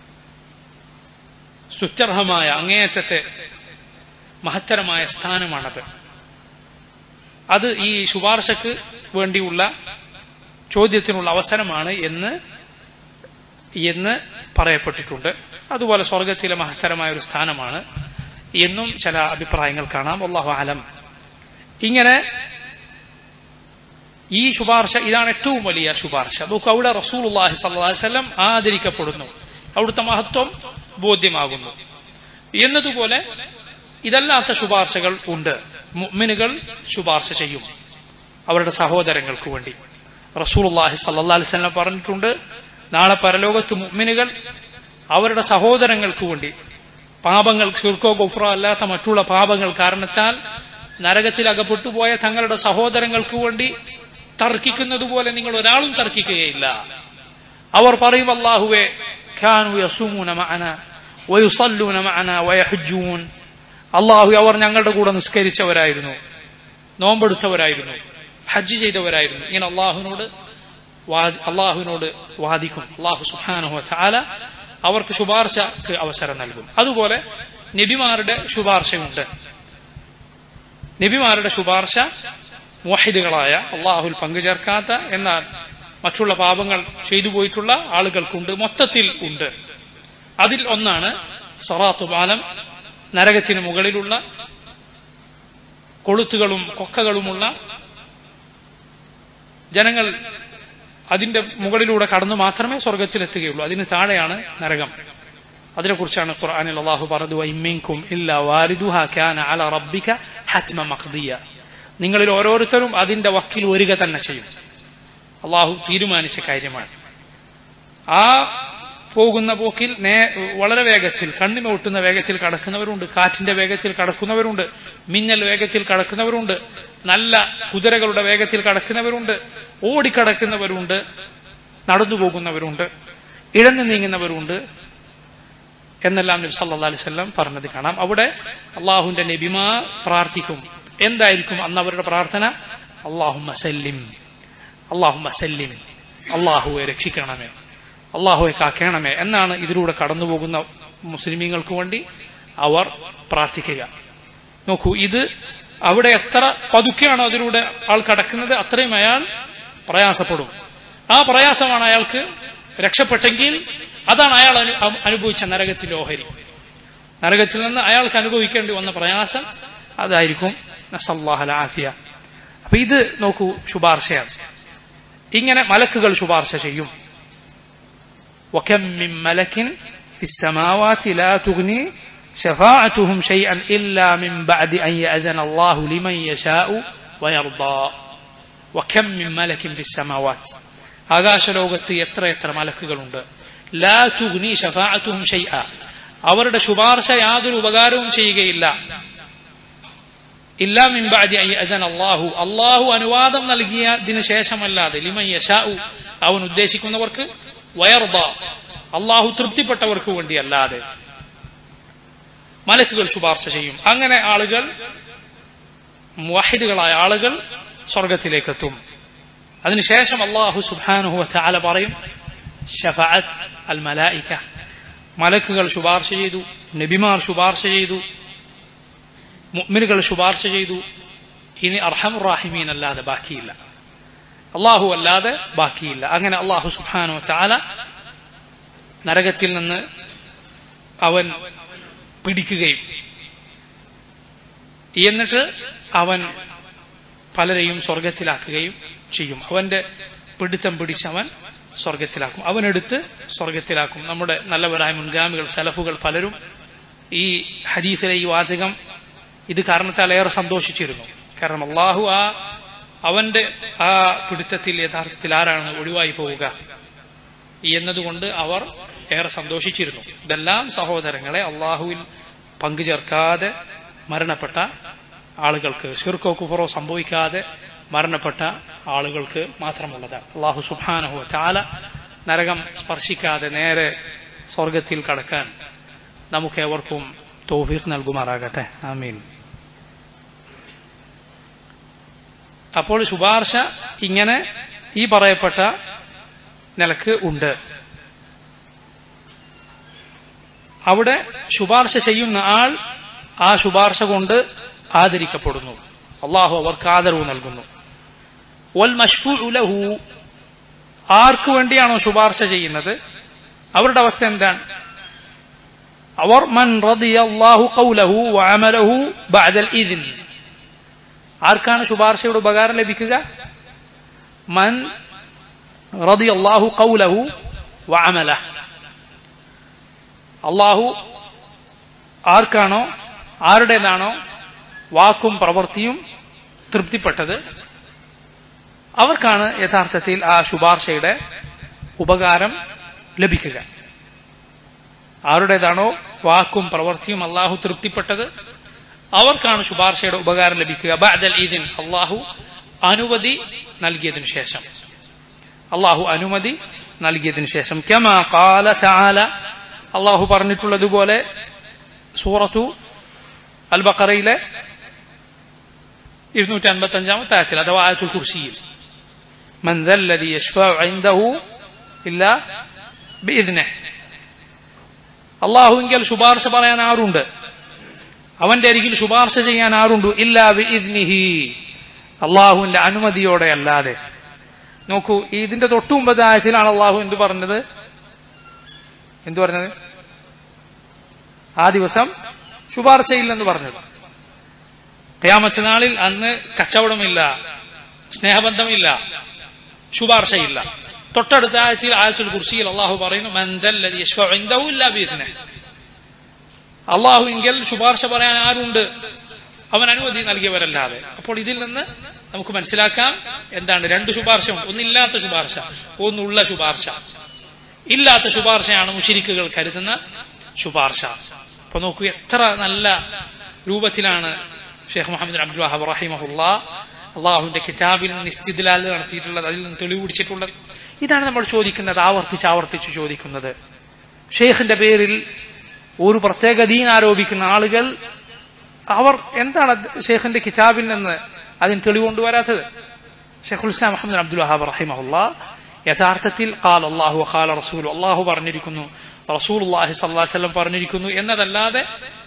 സ്തുത്യർഹമായ അങ്ങേയറ്റത്തെ മഹത്തരമായ സ്ഥാനമാണത്. അത് ഈ ശുപാർശക്ക് വേണ്ടിയുള്ള ചോദ്യത്തിനുള്ള അവസരമാണ് എന്ന് എന്ന് പറയപ്പെട്ടിട്ടുണ്ട്. അതുപോലെ സ്വർഗത്തിലെ മഹത്തരമായ ഒരു സ്ഥാനമാണ് എന്നും ചില അഭിപ്രായങ്ങൾ കാണാം. വല്ലാഹു അലം. ഇങ്ങനെ ഈ ശുപാർശ, ഇതാണ് ഏറ്റവും വലിയ ശുപാർശ. നോക്കൂ, അവിടെ റസൂലുള്ളാഹി സ്വല്ലല്ലാഹു അലൈഹി വസല്ലം ആദരിക്കപ്പെടുന്നു, അവിടുത്തെ മഹത്വം ബോധ്യമാകുന്നു. എന്നതുപോലെ ഇതല്ലാത്ത ശുപാർശകൾ ഉണ്ട്. മുഅ്മിനുകൾ ശുപാർശ ചെയ്യും അവരുടെ സഹോദരങ്ങൾക്ക് വേണ്ടി. റസൂലുള്ളാഹി സ്വല്ലല്ലാഹു അലൈഹി വസല്ലം പറഞ്ഞിട്ടുണ്ട്, നാളെ പരലോകത്ത് മുഅ്മിനുകൾ അവരുടെ സഹോദരങ്ങൾക്ക് വേണ്ടി, പാപങ്ങൾ ശിർക്കോ കുഫ്രോ അല്ലാത്ത മറ്റുള്ള പാപങ്ങൾ കാരണത്താൽ നരകത്തിൽ അകപ്പെട്ടുപോയ തങ്ങളുടെ സഹോദരങ്ങൾക്ക് വേണ്ടി തർക്കിക്കുന്നത് പോലെ നിങ്ങൾ ഒരാളും തർക്കിക്കുകയില്ല. അവർ പറയും, അല്ലാഹുവേ കാനൂ യസൂമൂന മഅന വയുസല്ലൂന മഅന വയഹജ്ജൂൻ, അല്ലാഹു അവർ ഞങ്ങളുടെ കൂടെ നിസ്കരിച്ചവരായിരുന്നു, നോമ്പെടുത്തവരായിരുന്നു, ഹജ്ജ് ചെയ്തവരായിരുന്നു. ഇങ്ങനെ അള്ളാഹുവിനോട് അള്ളാഹുവിനോട് വാദിക്കും. അള്ളാഹു സുബ്ഹാനഹു വ തആല അവർക്ക് ശുപാർശക്ക് അവസരം നൽകും. അതുപോലെ നബിമാരുടെ ശുപാർശയുണ്ട്. നബിമാരുടെ ശുപാർശ മുവഹിദുകളായ അള്ളാഹുൽ പങ്കുചേർക്കാത്ത എന്നാൽ മറ്റുള്ള പാപങ്ങൾ ചെയ്തു പോയിട്ടുള്ള ആളുകൾക്കുണ്ട്, മൊത്തത്തിൽ ഉണ്ട്. അതിൽ ഒന്നാണ് സറാത്തു പാലം, നരകത്തിന് മുകളിലുള്ള കൊളുത്തുകളും കൊക്കകളുമുള്ള ജനങ്ങൾ അതിന്റെ മുകളിലൂടെ കടന്നു മാത്രമേ സ്വർഗത്തിലെത്തുകയുള്ളൂ. അതിന് താഴെയാണ് നരകം. അതിനെക്കുറിച്ചാണ് ഖുർആനിൽ അല്ലാഹു പറഞ്ഞു, വഇമ്മിൻകും ഇല്ലാ വാരിദുഹാ കാന അലാ റബ്ബിക ഹത്മ മഖ്ദിയ, നിങ്ങളിൽ ഓരോരുത്തരും അതിന്റെ വക്കിൽ വരിക തന്നെ ചെയ്യും. അള്ളാഹു തീരുമാനിച്ച കാര്യമാണ്. ആ പോകുന്ന പോക്കിൽ വളരെ വേഗത്തിൽ, കണ്ണിന് ഒട്ടുന്ന വേഗത്തിൽ കടക്കുന്നവരുണ്ട്, കാറ്റിന്റെ വേഗത്തിൽ കടക്കുന്നവരുണ്ട്, മിന്നൽ വേഗത്തിൽ കടക്കുന്നവരുണ്ട്, നല്ല കുതിരകളുടെ വേഗത്തിൽ കടക്കുന്നവരുണ്ട്, ഓടിക്കടക്കുന്നവരുണ്ട്, നടന്നു പോകുന്നവരുണ്ട്, ഇഴന്നു നീങ്ങുന്നവരുണ്ട് എന്നെല്ലാം നബി സല്ലല്ലാഹു അലൈഹി വസല്ലം പറഞ്ഞത് കാണാം. അവിടെ അള്ളാഹുവിന്റെ നബിമാർ പ്രാർത്ഥിക്കും. എന്തായിരിക്കും അന്ന് അവരുടെ പ്രാർത്ഥന? അല്ലാഹുമ്മ സല്ലിം, അല്ലാഹുമ്മ സല്ലിം, അള്ളാഹുവെ രക്ഷിക്കണമേ, അള്ളാഹുവെ കാക്കണമേ എന്നാണ് ഇതിലൂടെ കടന്നുപോകുന്ന മുസ്ലിമീങ്ങൾക്ക് വേണ്ടി അവർ പ്രാർത്ഥിക്കുക. നോക്കൂ, ഇത് അവിടെ എത്ര പതുക്കെയാണോ അതിലൂടെ ആൾ കടക്കുന്നത് അത്രയും അയാൾ പ്രയാസപ്പെടും. ആ പ്രയാസമാണ് അയാൾക്ക് രക്ഷപ്പെട്ടെങ്കിൽ അതാണ് അയാൾ അനുഭവിച്ച നരകത്തിന്റെ ഓഹരി. നരകത്തിൽ നിന്ന് അയാൾക്ക് അനുഭവിക്കേണ്ടി വന്ന പ്രയാസം അതായിരിക്കും. നസല്ലാഹുൽ ആഫിയ. അപ്പൊ ഇത് നോക്കൂ, ശുപാർശയാണ്. ഇങ്ങനെ മലക്കുകൾ ശുപാർശ ചെയ്യും. وكم من ملك في السماوات لا تغني شفاعتهم شيئا إلا من بعد أن يأذن الله لمن يشاء ويرضى. وكم من ملك في السماوات, ആകാശലോകത്ത് എത്ര എത്ര മലക്കുകളുണ്ട്. ലാ തുഗ്നി ശഫാഅത്തുഹും ഷൈഅ, അവരുടെ ശുപാർശ യാതൊരു ഉപകാരവും ചെയ്യുകയില്ല. ഇല്ലാ മിൻ ബഅദി അൻ യഅ്ദന അല്ലാഹു, അല്ലാഹു അനുവാദം നൽകിയതിനു ശേഷമല്ലാതെ, ലിമൻ യശാഉ, അവൻ ഉദ്ദേശിക്കുന്നവർക്ക്, വയർദ, അല്ലാഹു തൃപ്തിപ്പെട്ടവർക്ക് വേണ്ടിയല്ലാതെ മലക്കുകൾ ശുപാർശ ചെയ്യും. അങ്ങനെ ആളുകൾ, മുവഹിദുകളായ ആളുകൾ സ്വർഗത്തിലേക്കെത്തും. അതിനുശേഷം അല്ലാഹു സുബ്ഹാനഹു വ തആല പറയും, ശഫഅത്ത് അൽ മലായിക, മലക്കുകൾ ശുപാർശ ചെയ്തു, നബിമാർ ശുപാർശ ചെയ്തു, മുഅ്മിനുകൾ ശുപാർശ ചെയ്തു. ഇനി അർഹമുർ റഹീമീൻ അല്ലാതെ ബാക്കിയില്ല, അള്ളാഹു അല്ലാതെ ബാക്കിയില്ല. അങ്ങനെ അള്ളാഹു സുബ്ഹാനഹു വ തആല നരകത്തിൽ നിന്ന് അവൻ പിടിക്കുകയും എന്നിട്ട് അവൻ പലരെയും സ്വർഗത്തിലാക്കുകയും ചെയ്യും. അവന്റെ പിടുത്തം പിടിച്ചവൻ സ്വർഗത്തിലാക്കും, അവനെടുത്ത് സ്വർഗത്തിലാക്കും. നമ്മുടെ നല്ലവരായ മുൻഗാമികൾ, സലഫുകൾ പലരും ഈ ഹദീസിലെ ഈ വാചകം ഇത് കാരണത്താൽ ഏറെ സന്തോഷിച്ചിരുന്നു. കാരണം അള്ളാഹു ആ അവന്റെ ആ പിടുത്തത്തിൽ യഥാർത്ഥത്തിൽ ആരാണ് ഒഴിവായി പോവുക എന്നതുകൊണ്ട് അവർ ഏറെ സന്തോഷിച്ചിരുന്നു. ഇതെല്ലാം സഹോദരങ്ങളെ അള്ളാഹുവിൽ പങ്കുചേർക്കാതെ മരണപ്പെട്ട ആളുകൾക്ക്, ശിർക്കോ കുഫറോ സംഭവിക്കാതെ മരണപ്പെട്ട ആളുകൾക്ക് മാത്രമുള്ളതാണ്. അള്ളാഹു സുബ്ഹാനഹു വ തആല നരകം സ്പർശിക്കാതെ നേരെ സ്വർഗത്തിൽ കടക്കാൻ നമുക്കേവർക്കും തൗഫീഖ് നൽകുമാറാകട്ടെ. ആമീൻ. അപ്പോൾ ശുപാർശ ഇങ്ങനെ ഈ പറയപ്പെട്ട നിലക്ക് ഉണ്ട്. അവിടെ ശുപാർശ ചെയ്യുന്ന ആൾ ആ ശുപാർശ കൊണ്ട് ആദരിക്കപ്പെടുന്നു, അള്ളാഹു അവർക്ക് ആദരവ് നൽകുന്നു. വൽ മശ്ഫൂഉ ലഹു, ആർക്ക് വേണ്ടിയാണോ ശുപാർശ ചെയ്യുന്നത് അവരുടെ അവസ്ഥ എന്താണ്? അവർ മൻ റദിയല്ലാഹു ഖൗലഹു വഅമലഹു ബഅദൽ ഇദ്ൻ, ആർക്കാണ് ശുപാർശയുടെ ഉപകാരം ലഭിക്കുക? മൻ റദിയല്ലാഹു ഖൗലഹു വഅമലഹു, അള്ളാഹു ആർക്കാണോ, ആരുടേതാണോ വാക്കും പ്രവൃത്തിയും തൃപ്തിപ്പെട്ടത് അവർക്കാണ് യഥാർത്ഥത്തിൽ ആ ശുപാർശയുടെ ഉപകാരം ലഭിക്കുക. ആരുടേതാണോ വാക്കും പ്രവൃത്തിയും അള്ളാഹു തൃപ്തിപ്പെട്ടത് അവർക്കാണ് ശുപാർശയുടെ ഉപകാരം ലഭിക്കുക. ബഅദൽ ഇദ്ൻ, അള്ളാഹു അനുമതി നൽകിയതിനു ശേഷം അള്ളാഹു അനുമതി നൽകിയതിനു ശേഷം കമാ ഖാല തആല അള്ളാഹു പറഞ്ഞിട്ടുള്ളതുപോലെ സൂറത്തു അൽ ബഖറയിലെ ഇരുന്നൂറ്റി അൻപത്തി അഞ്ചാമത്തെ ആയത്തിൽ അഥവാ ആയത്തുൽ കുർസിയിൽ മൻ ദല്ലദി യശ്ഫഉ ഇൻദഹു ഇല്ലാ ബിഇദ്നിഹി അള്ളാഹുവിങ്കൽ ശുപാർശ പറയാൻ ആരുണ്ട് അവന്റെ അരികിൽ ശുപാർശ ചെയ്യാൻ ആരുണ്ട് ഇല്ലാ ബിഇദ്നിഹി അള്ളാഹുവിന്റെ അനുമതിയോടെ അല്ലാതെ. നോക്കൂ, ഇതിന്റെ തൊട്ടുമുമ്പത്തെ ആയത്തിലാണ് അള്ളാഹു എന്ത് പറഞ്ഞത് എന്തു പറഞ്ഞത് ആ ദിവസം ശുപാർശയില്ലെന്ന് പറഞ്ഞത്. ഖിയാമത്ത് നാളിൽ അന്ന് കച്ചവടമില്ല, സ്നേഹബന്ധമില്ല, ശുപാർശയില്ല. തൊട്ടടുത്ത ആഴ്ചയിൽ ആയത്തുൽ കുർസിയിൽ അള്ളാഹു പറയുന്നു മൻ ദല്ലദി യശ്ഫഉ ഇൻദഹു ഇല്ലാ ബിഇദ്നിഹി അള്ളാഹുവിങ്കൽ ശുപാർശ പറയാൻ ആരുണ്ട് അവൻ അനുമതി നൽകിയവരല്ലാതെ. അപ്പോൾ ഇതിൽ നിന്ന് നമുക്ക് മനസ്സിലാക്കാം എന്താണ് രണ്ട് ശുപാർശ ഉണ്ട്. ഒന്നില്ലാത്ത ശുപാർശ, ഒന്നുള്ള ശുപാർശ. ഇല്ലാത്ത ശുപാർശയാണ് മുശ്രിക്കുകൾ കരുതുന്ന ശുപാർശ. അപ്പൊ നോക്കൂ എത്ര നല്ല രൂപത്തിലാണ് ഷെയ്ഖ് മുഹമ്മദ് അബ്ദുൽ വഹാബ് റഹിമഹുല്ലാ അള്ളാഹുവിന്റെ കിതാബിൽ നിന്ന് ഇസ്തിദ്ലാൽ നടത്തിയിട്ടുള്ളത്, അതിൽ നിന്ന് തെളിവ് പിടിച്ചിട്ടുള്ളത്. ഇതാണ് നമ്മൾ ചോദിക്കുന്നത്, ആവർത്തിച്ച് ആവർത്തിച്ച് ചോദിക്കുന്നത്. ഷെയ്ഖിന്റെ പേരിൽ ഒരു പ്രത്യേക ദീൻ ആരോപിക്കുന്ന ആളുകൾ അവർ എന്താണ് ഷെയ്ഖിന്റെ കിതാബിൽ നിന്ന് അതിന് തെളിവ് കൊണ്ടുവരാത്തത്? ഷെയ്ഖുൽ ഇസ്ലാം മുഹമ്മദ് അബ്ദുൽ വഹാബ് റഹിമഹുല്ലാ യഥാർത്ഥത്തിൽ ഖാല അല്ലാഹു ഖാല റസൂലു അള്ളാഹു പറഞ്ഞിരിക്കുന്നു, റസൂലുള്ളാഹി സ്വല്ലല്ലാഹു അലൈഹി വസല്ലം പറഞ്ഞിരിക്കുന്നു എന്നതല്ലാതെ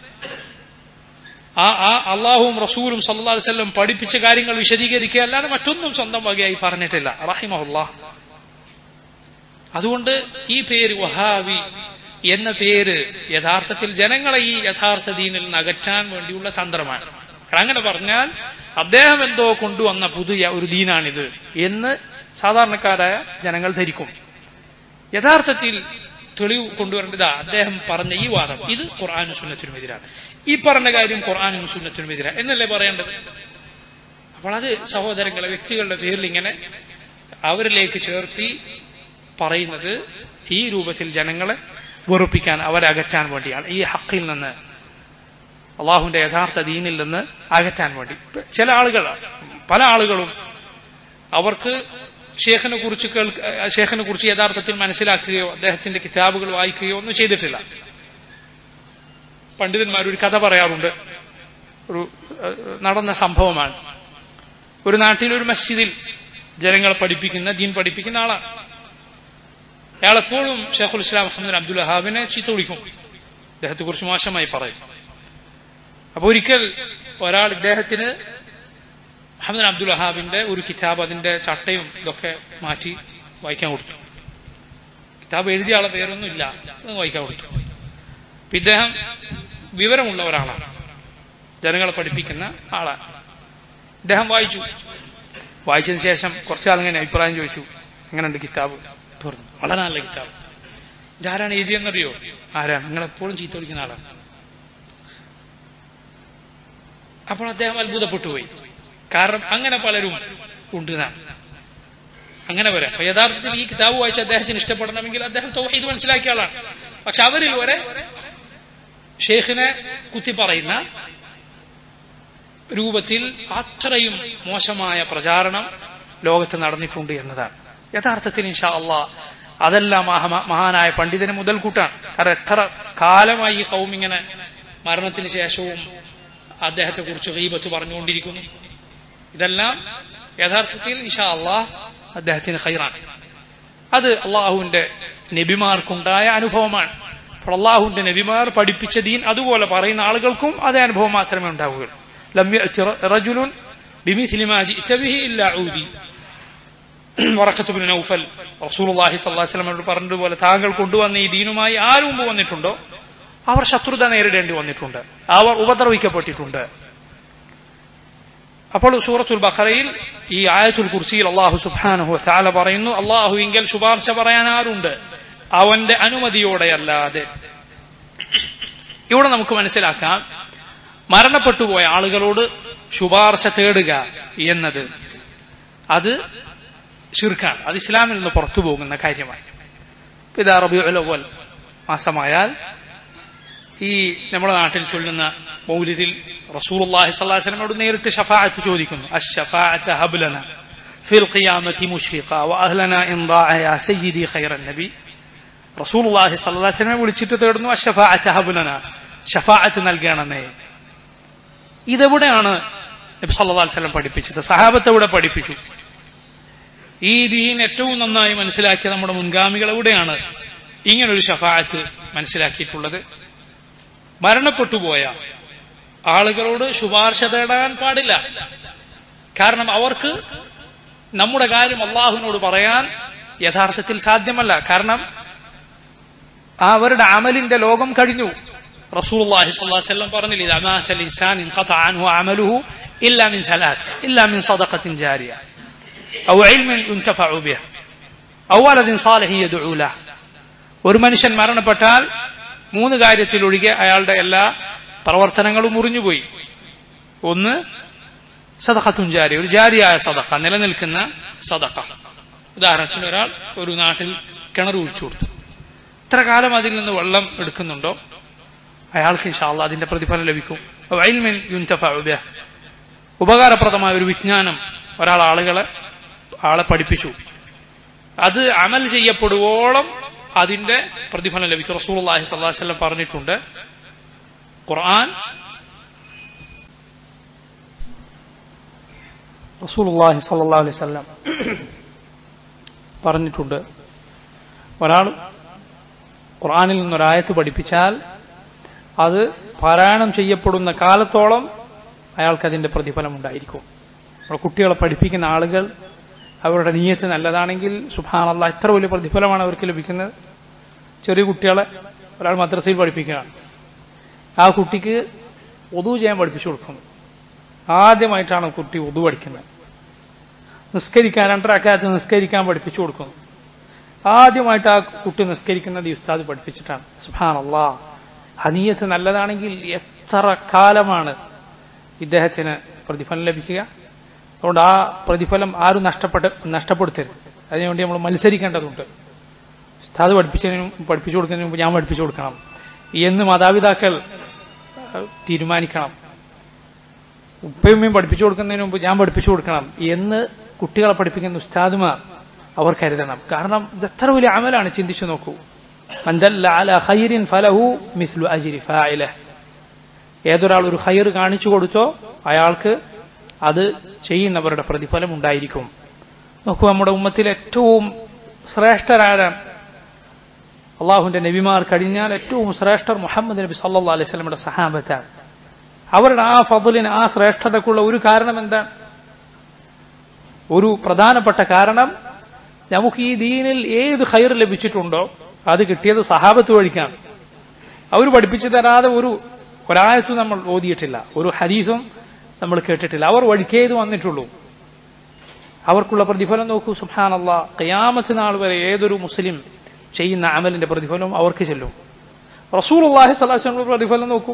ആ ആ അള്ളാഹുവും റസൂലും സല്ലല്ലാഹു അലൈഹി വസല്ലം പഠിപ്പിച്ച കാര്യങ്ങൾ വിശദീകരിക്കുക അല്ലാതെ മറ്റൊന്നും സ്വന്തം വകയായി പറഞ്ഞിട്ടില്ല റഹിമഹുല്ലാ. അതുകൊണ്ട് ഈ പേര് വഹാബി എന്ന പേര് യഥാർത്ഥത്തിൽ ജനങ്ങളെ ഈ യഥാർത്ഥ ദീനിൽ നിന്ന് അകറ്റാൻ വേണ്ടിയുള്ള തന്ത്രമാണ്. അങ്ങനെ പറഞ്ഞാൽ അദ്ദേഹം എന്തോ കൊണ്ടുവന്ന പുതിയ ഒരു ദീനാണിത് എന്ന് സാധാരണക്കാരായ ജനങ്ങൾ ധരിക്കും. യഥാർത്ഥത്തിൽ തെളിവ് കൊണ്ടുവരേണ്ടതാ അദ്ദേഹം പറഞ്ഞ ഈ വാദം ഇത് ഖുർആനും സുന്നത്തിനും എതിരാണ്, ഈ പറഞ്ഞ കാര്യം ഖുർആനും സുന്നത്തിനും എതിരാണ് എന്നല്ലേ പറയേണ്ടത്. അപ്പോൾ അത് സഹോദരങ്ങളെ വ്യക്തികളുടെ പേരിൽ ഇങ്ങനെ അവരിലേക്ക് ചേർത്തി പറയുന്നത് ഈ രൂപത്തിൽ ജനങ്ങളെ വെറുപ്പിക്കാൻ, അവരെ അകറ്റാൻ വേണ്ടിയാണ്, ഈ ഹക്കിൽ നിന്ന് അള്ളാഹുവിന്റെ യഥാർത്ഥ ദീനിൽ നിന്ന് അകറ്റാൻ വേണ്ടി. ചില ആളുകൾ പല ആളുകളും അവർക്ക് ഷേഖിനെ കുറിച്ച് കേൾക്ക ഷേഖിനെ കുറിച്ച് യഥാർത്ഥത്തിൽ മനസ്സിലാക്കുകയോ അദ്ദേഹത്തിന്റെ കിതാബുകൾ വായിക്കുകയോ ഒന്നും ചെയ്തിട്ടില്ല. പണ്ഡിതന്മാർ ഒരു കഥ പറയാറുണ്ട്, ഒരു നടന്ന സംഭവമാണ്. ഒരു നാട്ടിൽ ഒരു മസ്ജിദിൽ ജനങ്ങളെ പഠിപ്പിക്കുന്ന ദീൻ പഠിപ്പിക്കുന്ന ആളാണ്. അയാൾ എപ്പോഴും ഷെയ്ഖുൽ ഇസ്ലാം മുഹമ്മദ് അബ്ദുൽ വഹാബിനെ ചീത്ത വിളിക്കും, അദ്ദേഹത്തെ കുറിച്ച് മോശമായി പറയും. അപ്പൊ ഒരിക്കൽ ഒരാൾ ഇദ്ദേഹത്തിന് മുഹമ്മദ് അബ്ദുൽ വഹാബിന്റെ ഒരു കിതാബ് അതിന്റെ ചട്ടയും ഇതൊക്കെ മാറ്റി വായിക്കാൻ കൊടുത്തു. കിതാബ് എഴുതിയ ആളെ പേരൊന്നും ഇല്ല, അത് വായിക്കാൻ കൊടുത്തു. അപ്പൊ ഇദ്ദേഹം വിവരമുള്ള ഒരാളാണ്, ജനങ്ങളെ പഠിപ്പിക്കുന്ന ആളാണ്. ഇദ്ദേഹം വായിച്ചു. വായിച്ചതിന് ശേഷം കുറച്ചാളിങ്ങനെ അഭിപ്രായം ചോദിച്ചു, എങ്ങനെയുണ്ട് കിതാബ്? പറഞ്ഞു, വളരെ നല്ല കിതാബ്. ഇതാരാണ് എഴുതിയെന്നറിയോ? ആരാണ്? നിങ്ങളെപ്പോഴും ചീത്ത വിളിക്കുന്ന ആളാണ്. അപ്പോൾ അദ്ദേഹം അത്ഭുതപ്പെട്ടുപോയി. കാരണം അങ്ങനെ പലരും ഉണ്ട്. അങ്ങനെ വരാം. അപ്പൊ യഥാർത്ഥത്തിൽ ഈ കിതാബ് വായിച്ച് അദ്ദേഹത്തിന് ഇഷ്ടപ്പെടണമെങ്കിൽ അദ്ദേഹം തൗഹീദ് മനസ്സിലാക്കിയ ആളാണ്. പക്ഷെ അവരിൽ വരെ ഷെയ്ഖിനെ കുത്തി പറയുന്ന രൂപത്തിൽ അത്രയും മോശമായ പ്രചാരണം ലോകത്ത് നടന്നിട്ടുണ്ട് എന്നതാണ് യഥാർത്ഥത്തിൽ. ഇൻഷാ അള്ളാഹ് അതെല്ലാം മഹാനായ പണ്ഡിതന് മുതൽക്കൂട്ടാണ്. കാരണം എത്ര കാലമായി ഈ ഖൗം ഇങ്ങനെ മരണത്തിന് ശേഷവും അദ്ദേഹത്തെ കുറിച്ച് ഗീബത്ത് പറഞ്ഞുകൊണ്ടിരിക്കുന്നു. ഇതെല്ലാം യഥാർത്ഥത്തിൽ ഇൻഷാ അള്ളാഹ് അദ്ദേഹത്തിന് ഖൈറാണ്. അത് അള്ളാഹുവിന്റെ നബിമാർക്കുണ്ടായ അനുഭവമാണ്. അപ്പോൾ അള്ളാഹുവിന്റെ നബിമാർ പഠിപ്പിച്ച ദീൻ അതുപോലെ പറയുന്ന ആളുകൾക്കും അതേ അനുഭവം മാത്രമേ ഉണ്ടാവുകയുള്ളൂ. ലം യഅതി റജുലുൻ ബിമിസ്ലി മാ ജിഅത ബിഹി ഇല്ലാ ഊദി. വറഖത്ത് ഇബ്നു നൗഫൽ റസൂലുള്ളാഹി സ്വല്ലല്ലാഹു അലൈഹി വസല്ലം പറഞ്ഞതുപോലെ താങ്കൾ കൊണ്ടുവന്ന ഈ ദീനുമായി ആര് മുമ്പ് വന്നിട്ടുണ്ടോ അവർ ശത്രുത നേരിടേണ്ടി വന്നിട്ടുണ്ട്, അവർ ഉപദ്രവിക്കപ്പെട്ടിട്ടുണ്ട്. അപ്പോൾ സൂറത്തുൽ ബഖറയിൽ ഈ ആയത്തുൽ കുർസിയിൽ അല്ലാഹു സുബ്ഹാനഹു വ തആല പറയുന്നു, അല്ലാഹുവിങ്കൽ ശുപാർശ പറയാൻ ആരുണ്ട് അവന്റെ അനുമതിയോടെയല്ലാതെ. ഇവിടെ നമുക്ക് മനസ്സിലാക്കാം, മരണപ്പെട്ടുപോയ ആളുകളോട് ശുപാർശ തേടുക എന്നത് അത് ശിർക്കാണ്, അത് ഇസ്ലാമിൽ നിന്ന് പുറത്തു പോകുന്ന കാര്യമാണ്. ഇതാ റബീഉൽ അവ്വൽ മാസമായാൽ ഈ നമ്മുടെ നാട്ടിൽ ചൊല്ലുന്ന മൗലിദിൽ റസൂലുള്ളാഹി സ്വല്ലല്ലാഹു അലൈഹി വസല്ലമയോട് നേരിട്ട് ശഫാഅത്ത് ചോദിക്കുന്നു. അശ്ശഫാഅത ഹബ്ലന ഫിൽ ഖിയാമത്തി മുശ്ഫിഖ വഅഹ്ലന ഇൻദാഅ യാ സയ്യിദി ഖൈറൻ നബി. റസൂലുള്ളാഹി സ്വല്ലല്ലാഹു അലൈഹി വസല്ലമയെ വിളിച്ചിട്ട് തേടുന്നു അശ്ശഫാഅത ഹബ്ലന, ശഫാഅത്ത് നൽകണമേ. ഇതെവിടെയാണ് നബി സല്ലല്ലാഹു അലൈഹി വസല്ലം പഠിപ്പിച്ചത്? സഹാബത്ത് എവിടെ പഠിപ്പിച്ചു? ഈ ദീൻ ഏറ്റവും നന്നായി മനസ്സിലാക്കിയ നമ്മുടെ മുൻഗാമികൾ എവിടെയാണ് ഇങ്ങനൊരു ശഫാഅത്ത് മനസ്സിലാക്കിയിട്ടുള്ളത്? മരണപ്പെട്ടുപോയ ആളുകളോട് ശുപാർശ തേടാൻ പാടില്ല. കാരണം അവർക്ക് നമ്മുടെ കാര്യം അള്ളാഹുവിനോട് പറയാൻ യഥാർത്ഥത്തിൽ സാധ്യമല്ല. കാരണം അവരുടെ അമലിന്റെ ലോകം കഴിഞ്ഞു. റസൂലുള്ളാഹി സ്വല്ലല്ലാഹു അലൈഹി വസല്ലം പറഞ്ഞില്ലേ, ഇദാ മാതൽ ഇൻസാൻ ഇൻഖതഅ അൻഹു അമലുഹു ഇല്ലാ മിൻ സലാത്ത് ഇല്ലാ മിൻ സദഖത്തിൻ ജാരിയ ഔ ഇൽമിൻ യുൻതഫഉ ബിഹി ഔ വലദിൻ സാലിഹിൻ യദ്ഉ ലഹു. ഒരു മനുഷ്യൻ മരണപ്പെട്ടാൽ മൂന്ന് കാര്യത്തിലൊഴികെ അയാളുടെ എല്ലാ പ്രവർത്തനങ്ങളും മുറിഞ്ഞുപോയി. ഒന്ന് സദഖത്തുൻ ജാരിയ, ഒരു ജാരിയായ സദഖ, നിലനിൽക്കുന്ന സദഖ. ഉദാഹരണത്തിന് ഒരാൾ ഒരു നാട്ടിൽ കിണർ കുഴിച്ചു കൊടുത്തു. ഇത്ര കാലം അതിൽ നിന്ന് വെള്ളം എടുക്കുന്നുണ്ടോ അയാൾക്ക് ഇൻഷാ അല്ലാഹ് അതിന്റെ പ്രതിഫലം ലഭിക്കും. ഇൽമിൻ യുൻതഫഉ ബിഹി, ഉപകാരപ്രദമായ ഒരു വിജ്ഞാനം ഒരാൾ ആളുകളെ ആളെ പഠിപ്പിച്ചു, അത് അമൽ ചെയ്യപ്പെടുവോളം അതിന്റെ പ്രതിഫലം ലഭിക്കും. റസൂലുള്ളാഹി സ്വല്ലല്ലാഹു അലൈഹി വസല്ലം പറഞ്ഞിട്ടുണ്ട്, ഖുർആൻ റസൂലുള്ളാഹി സ്വല്ലല്ലാഹു അലൈഹി വസല്ലം പറഞ്ഞിട്ടുണ്ട്, ഒരാൾ ഖുർആനിൽ നിന്നൊരായത്ത് പഠിപ്പിച്ചാൽ അത് പാരായണം ചെയ്യപ്പെടുന്ന കാലത്തോളം അയാൾക്കതിന്റെ പ്രതിഫലം ഉണ്ടായിരിക്കും. നമ്മുടെ കുട്ടികളെ പഠിപ്പിക്കുന്ന ആളുകൾ അവരുടെ നിയ്യത്ത് നല്ലതാണെങ്കിൽ സുബ്ഹാനല്ലാഹ് എത്ര വലിയ പ്രതിഫലമാണ് അവർക്ക് ലഭിക്കുന്നത്. ചെറിയ കുട്ടികളെ ഒരാൾ മദ്രസയിൽ പഠിപ്പിക്കുകയാണ്, ആ കുട്ടിക്ക് വുദു ചെയ്യാൻ പഠിപ്പിച്ചു കൊടുക്കുന്നു. ആദ്യമായിട്ടാണ് കുട്ടി വുദു പഠിക്കുന്നത്. നിസ്കരിക്കാൻ രണ്ടരക്കാലത്ത് നിസ്കരിക്കാൻ പഠിപ്പിച്ചു കൊടുക്കുന്നു. ആദ്യമായിട്ട് ആ കുട്ടി നിസ്കരിക്കുന്നത് ഈ ഉസ്താദ് പഠിപ്പിച്ചിട്ടാണ്. സുബ്ഹാനല്ലാഹ്, ആ നിയ്യത്ത് നല്ലതാണെങ്കിൽ എത്ര കാലമാണ് ഇദ്ദേഹത്തിന് പ്രതിഫലം ലഭിക്കുക. അതുകൊണ്ട് ആ പ്രതിഫലം ആരും നഷ്ടപ്പെട്ട് നഷ്ടപ്പെടുത്തരുത്. അതിനുവേണ്ടി നമ്മൾ മത്സരിക്കേണ്ടതുണ്ട്. ഉസ്താദ് പഠിപ്പിച്ചതിനും പഠിപ്പിച്ചു കൊടുക്കുന്നതിന് മുമ്പ് ഞാൻ പഠിപ്പിച്ചു കൊടുക്കണം എന്ന് മാതാപിതാക്കൾ തീരുമാനിക്കണം. ഉപ്പയുമ്മയും പഠിപ്പിച്ചു കൊടുക്കുന്നതിന് മുമ്പ് ഞാൻ പഠിപ്പിച്ചു കൊടുക്കണം എന്ന് കുട്ടികളെ പഠിപ്പിക്കുന്ന ഉസ്താദുമാർ അവർ കരുതണം. കാരണം ഇത് എത്ര വലിയ അമലാണ്, ചിന്തിച്ചു നോക്കൂ. മൻ ദല്ല അലാ ഖൈറിൻ ഫലഹു മിസ്ലു അജ്രി ഫാഇലഹ്. ഏതൊരാൾ ഒരു ഖൈർ കാണിച്ചു കൊടുത്തോ അയാൾക്ക് അത് ചെയ്യുന്നവരുടെ പ്രതിഫലം ഉണ്ടായിരിക്കും. നോക്കൂ, നമ്മുടെ ഉമ്മത്തിൽ ഏറ്റവും ശ്രേഷ്ഠരായ അള്ളാഹുവിന്റെ നബിമാർ കഴിഞ്ഞാൽ ഏറ്റവും ശ്രേഷ്ഠർ മുഹമ്മദ് നബി സല്ലല്ലാഹു അലൈഹി വസല്ലമയുടെ സഹാബത്താണ്. അവരുടെ ആ ഫضലിന്, ആ ശ്രേഷ്ഠതക്കുള്ള ഒരു കാരണം എന്താണ്? ഒരു പ്രധാനപ്പെട്ട കാരണം, നമുക്ക് ഈ ദീനിൽ ഏത് ഖൈർ ലഭിച്ചിട്ടുണ്ടോ അത് കിട്ടിയത് സഹാബത്ത് വഴിക്കാണ്. അവർ പഠിപ്പിച്ചു തരാതെ ഒരു ഒരായത്തും നമ്മൾ ഓതിയിട്ടില്ല, ഒരു ഹദീസും നമ്മൾ കേട്ടിട്ടില്ല. അവർ വഴിക്കേത് വന്നിട്ടുള്ളൂ. അവർക്കുള്ള പ്രതിഫലം നോക്കൂ. സുബ്ഹാനല്ലാഹ്, ഖിയാമത്ത് നാൾ വരെ ഏതൊരു മുസ്ലിം ചെയ്യുന്ന അമലിന്റെ പ്രതിഫലവും അവർക്ക് ചെല്ലും. റസൂലുള്ളാഹി സ്വല്ലല്ലാഹു അലൈഹി വസല്ലം പ്രതിഫലം നോക്കൂ.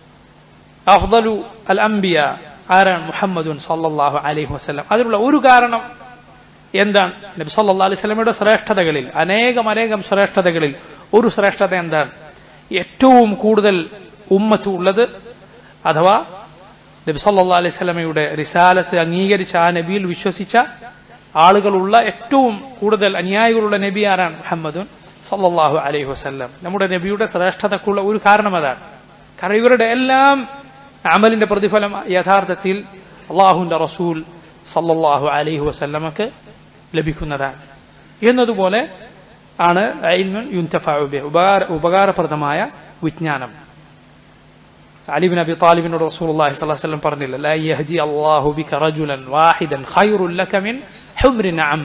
അഫ്ദലു അൽ അംബിയ ആരാണ്? മുഹമ്മദുൻ സല്ലല്ലാഹു അലൈഹി വസല്ലം. അതിനുള്ള ഒരു കാരണം എന്താണ്? നബി സല്ലല്ലാഹു അലൈഹി വസല്ലമയുടെ ശ്രേഷ്ഠതകളിൽ, അനേകം അനേകം ശ്രേഷ്ഠതകളിൽ ഒരു ശ്രേഷ്ഠത എന്താണ്? ഏറ്റവും കൂടുതൽ ഉമ്മത്ത് ഉള്ളത്, അഥവാ നബി സല്ലല്ലാഹു അലൈഹി വസല്ലമയുടെ റിസാലത്ത് അംഗീകരിച്ച ആ നബിയിൽ വിശ്വസിച്ച ആളുകളുള്ള ഏറ്റവും കൂടുതൽ അനുയായികളുള്ള നബി ആരാണ്? മുഹമ്മദുൻ സല്ലല്ലാഹു അലൈഹി വസല്ലം. നമ്മുടെ നബിയുടെ ശ്രേഷ്ഠതക്കുള്ള ഒരു കാരണം അതാണ്. കാരണം ഇവരുടെ എല്ലാം അമലിന്റെ പ്രതിഫലം യഥാർത്ഥത്തിൽ അള്ളാഹുവിന്റെ റസൂൽ സല്ലല്ലാഹു അലൈഹി വസല്ലമക്ക് ലഭിക്കുന്നതാണ്. എന്നതുപോലെ ആണ് ഇൽമുൻ യുൻതഫഉ ബിഹി, ഉപകാരപ്രദമായ വിജ്ഞാനം. അലി ഇബ്നു അബി ത്വാലിബിനോട് റസൂലുള്ളാഹി സ്വല്ലല്ലാഹു അലൈഹി വസല്ലം പറഞ്ഞില്ല, ലാ യഹ്ദി അല്ലാഹു ബിക റജുലൻ വാഹിദൻ ഖൈറുൻ ലക മിൻ ഹുംരി നഅം.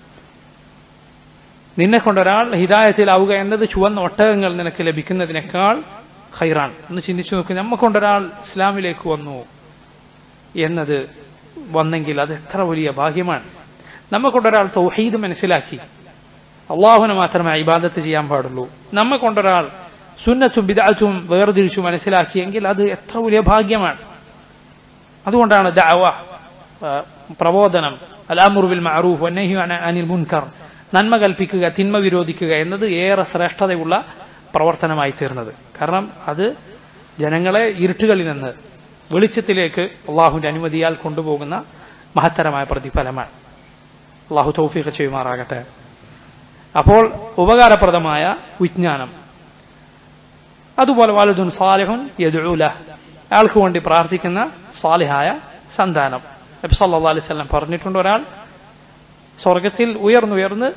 നിന്നെ കൊണ്ട് ഒരാൾ ഹിദായത്തിലാവുക എന്നത് ചുവന്ന ഒട്ടകങ്ങൾ നിനക്ക് ലഭിക്കുന്നതിനേക്കാൾ ഖൈറാണ്. ഒന്ന് ചിന്തിച്ചു നോക്ക്, നമ്മെ കൊണ്ടൊരാൾ ഇസ്ലാമിലേക്ക് വന്നു എന്നത് വന്നെങ്കിൽ അത് എത്ര വലിയ ഭാഗ്യമാണ്. നമ്മെ കൊണ്ടൊരാൾ തൗഹീദ് മനസ്സിലാക്കി അള്ളാഹുവിനെ മാത്രമേ ഇബാദത്ത് ചെയ്യാൻ പാടുള്ളൂ, നമ്മെ കൊണ്ടൊരാൾ സുന്നത്തും ബിദ്അത്തും വേർതിരിച്ചു മനസ്സിലാക്കിയെങ്കിൽ അത് എത്ര വലിയ ഭാഗ്യമാണ്. അതുകൊണ്ടാണ് ദഅവ, പ്രബോധനം, അൽ അംറു ബിൽ മഅറൂഫ് വന്നഹ്യു അനിൽ മുൻകർ, നന്മ കൽപ്പിക്കുക തിന്മ വിരോധിക്കുക എന്നത് ഏറെ ശ്രേഷ്ഠതയുള്ള പ്രവർത്തനമായി തീർന്നത്. കാരണം അത് ജനങ്ങളെ ഇരുട്ടുകളിൽ നിന്ന് വെളിച്ചത്തിലേക്ക് അള്ളാഹുവിന്റെ അനുമതിയാൽ കൊണ്ടുപോകുന്ന മഹത്തരമായ പ്രതിഫലമാണ്. അള്ളാഹു തൗഫീഖ് ചെയ്യുമാറാകട്ടെ. അപ്പോൾ ഉപകാരപ്രദമായ വിജ്ഞാനം, അതുപോലെ വലദുൻ സാലിഹുൻ യദ്ഉ ലഹ്, അയാൾക്ക് വേണ്ടി പ്രാർത്ഥിക്കുന്ന സാലിഹായ സന്താനം. നബി സല്ലല്ലാഹു അലൈഹി വസല്ലം പറഞ്ഞിട്ടുണ്ട്, ഒരാൾ സ്വർഗത്തിൽ ഉയർന്നുയർന്ന്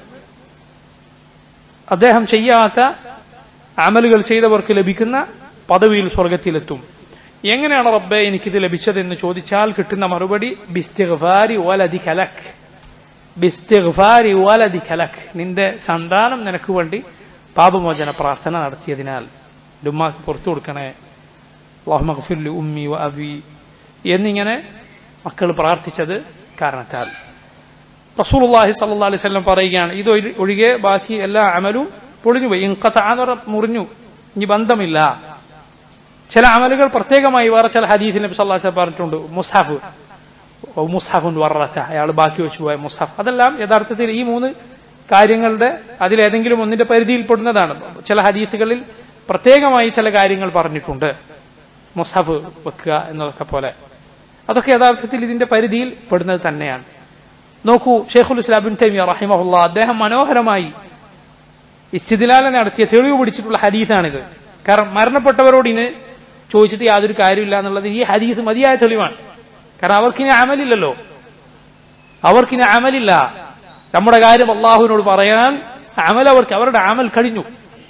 അദ്ദേഹം ചെയ്യാത്ത അമലുകൾ ചെയ്തവർക്ക് ലഭിക്കുന്ന പദവിയിൽ സ്വർഗത്തിലെത്തും. എങ്ങനെയാണ് റബ്ബേ എനിക്കിത് ലഭിച്ചതെന്ന് ചോദിച്ചാൽ കിട്ടുന്ന മറുപടി ബിസ്തിഗ്ഫാരി വലദിക ലക്, ബിസ്തിഗ്ഫാരി വലദിക ലക്, നിന്റെ സന്താനം നിനക്ക് വേണ്ടി പാപമോചന പ്രാർത്ഥന നടത്തിയതിനാൽ ഉമ്മാക്ക് പുറത്തു കൊടുക്കണേ, അല്ലാഹുമ്മ ഗ്ഫിർ ലി ഉമ്മി വ അബി എന്നിങ്ങനെ മക്കൾ പ്രാർത്ഥിച്ചത് കാരണത്താൽ. റസൂലുള്ളാഹി സ്വല്ലല്ലാഹു അലൈഹി വസല്ലം പറയുകയാണ്, ഇത് ഒഴികെ ബാക്കി എല്ലാ അമലും പൊളിഞ്ഞുപോയി. ഇൻഖതഅ മുറിഞ്ഞു, ഇനി ബന്ധമില്ല. ചില അമലുകൾ പ്രത്യേകമായി വേറെ ചില ഹദീസിൽ നബി സല്ലല്ലാഹു അലൈഹി വസല്ലം പറഞ്ഞിട്ടുണ്ട്. മുസ്ഹഫ് മുസ്ഹഫുൻ വറസ, അയാൾ ബാക്കി വെച്ചു പോയ മുസ്ഹഫ്, അതെല്ലാം യഥാർത്ഥത്തിൽ ഈ മൂന്ന് കാര്യങ്ങളുടെ അതിലേതെങ്കിലും ഒന്നിന്റെ പരിധിയിൽപ്പെടുന്നതാണ്. ചില ഹദീസുകളിൽ പ്രത്യേകമായി ചില കാര്യങ്ങൾ പറഞ്ഞിട്ടുണ്ട്, മുസ്ഹഫ് വെക്കുക എന്നതൊക്കെ പോലെ. അതൊക്കെ യഥാർത്ഥത്തിൽ ഇതിന്റെ പരിധിയിൽ പെടുന്നത് തന്നെയാണ്. നോക്കൂ, ഷെയ്ഖുൽ ഇസ്ലാം ഇബ്നു തൈമിയ്യ റഹിമഹുല്ലാഹ് അദ്ദേഹം മനോഹരമായി ഇസ്തിദ്ലാൽ നടത്തിയ തെളിവ് പിടിച്ചിട്ടുള്ള ഹദീസാണിത്. കാരണം മരണപ്പെട്ടവരോട് ഇന്ന് ചോദിച്ചിട്ട് യാതൊരു കാര്യമില്ല എന്നുള്ളത് ഈ ഹദീസ് മതിയായ തെളിവാണ്. കാരണം അവർക്കിനി അമലില്ലല്ലോ, അവർക്കിനി അമലില്ല. നമ്മുടെ കാര്യം അള്ളാഹുവിനോട് പറയാൻ അമൽ അവർക്ക്, അവരുടെ അമൽ കഴിഞ്ഞു.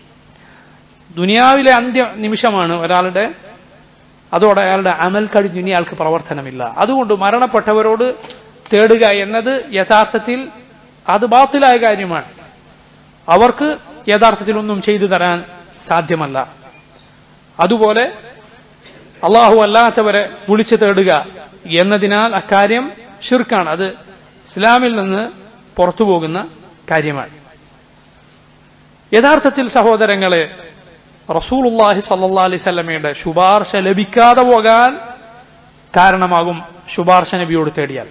ദുനിയാവിലെ അന്ത്യ നിമിഷമാണ് ഒരാളുടെ, അതോടെ അയാളുടെ അമൽ കഴിഞ്ഞു, ഇനി അയാൾക്ക് പ്രവർത്തനമില്ല. അതുകൊണ്ട് മരണപ്പെട്ടവരോട് തേടുക എന്നത് യഥാർത്ഥത്തിൽ അത് ബാത്തിലായ കാര്യമാണ്. അവർക്ക് യഥാർത്ഥത്തിൽ ഒന്നും ചെയ്തു തരാൻ സാധ്യമല്ല. അതുപോലെ അള്ളാഹു അല്ലാത്തവരെ വിളിച്ചു തേടുക എന്നതിനാൽ അക്കാര്യം ശിർക്കാണ്, അത് ഇസ്ലാമിൽ നിന്ന് പുറത്തു പോകുന്ന കാര്യമാണ്. യഥാർത്ഥത്തിൽ സഹോദരങ്ങളെ, റസൂലുള്ളാഹി സ്വല്ലല്ലാഹു അലൈഹി വസല്ലമയുടെ ശുപാർശ ലഭിക്കാതെ പോകാൻ കാരണമാകും ശുപാർശ നബിയോട് തേടിയാൽ.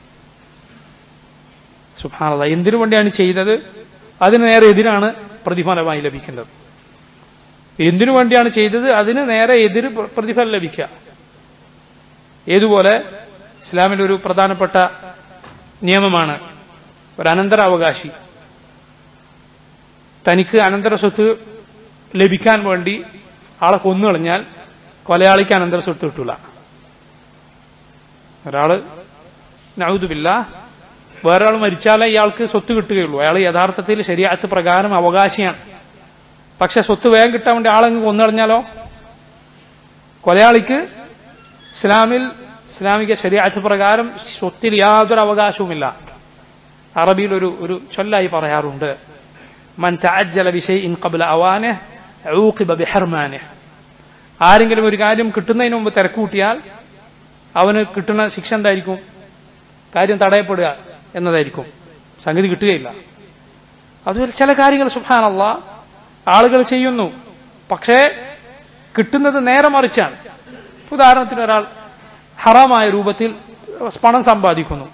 സുബ്ഹാനല്ലാഹ്, എന്തിനു വേണ്ടിയാണ് ചെയ്തത് അതിന് നേരെ എതിരാണ് പ്രതിഫലമായി ലഭിക്കുന്നത്. എന്തിനു വേണ്ടിയാണ് ചെയ്തത് അതിന് നേരെ എതിര് പ്രതിഫലം ലഭിക്കുക. ഏതുപോലെ ഇസ്ലാമിൽ ഒരു പ്രധാനപ്പെട്ട നിയമമാണ്, ഒരു അനന്തരാവകാശി തനിക്ക് അനന്തര സ്വത്ത് ലഭിക്കാൻ വേണ്ടി ആളെ കൊന്നു കളഞ്ഞാൽ കൊലയാളിക്ക് അനന്തര സ്വത്ത് കിട്ടൂല. ഒരാള് നഊദു ബില്ലാഹ് വേറൊരാൾ മരിച്ചാലേ ഇയാൾക്ക് സ്വത്ത് കിട്ടുകയുള്ളൂ. അയാൾ യഥാർത്ഥത്തിൽ ശരീഅത്ത് പ്രകാരം അവകാശിയാണ്. പക്ഷെ സ്വത്ത് വേഗം കിട്ടാൻ വേണ്ടി ആളങ്ങ് കൊന്നു കളഞ്ഞാലോ കൊലയാളിക്ക് ഇസ്ലാമിൽ ഇസ്ലാമിക ശരീഅത്ത് പ്രകാരം സ്വത്തിൽ യാതൊരു അവകാശവുമില്ല. അറബിയിൽ ഒരു ഒരു ചൊല്ലായി പറയാറുണ്ട്, മൻ തഅജ്ജല ബിശൈഇൻ ഖബ്ല അവാനിഹി ഊഖിബ ബിഹർമാനിഹി. ആരെങ്കിലും ഒരു കാര്യം കിട്ടുന്നതിന് മുമ്പ് തിരക്കൂട്ടിയാൽ അവന് കിട്ടുന്ന ശിക്ഷ എന്തായിരിക്കും? കാര്യം തടയപ്പെടുക എന്നതായിരിക്കും, സംഗതി കിട്ടുകയില്ല. അതുപോലെ ചില കാര്യങ്ങൾ സുബ്ഹാനല്ലാഹ് ആളുകൾ ചെയ്യുന്നു, പക്ഷേ കിട്ടുന്നത് നേരെ മറിച്ചാണ്. ഉദാഹരണത്തിന് ഒരാൾ ഹറാമായ രൂപത്തിൽ പണം സമ്പാദിക്കുന്നു,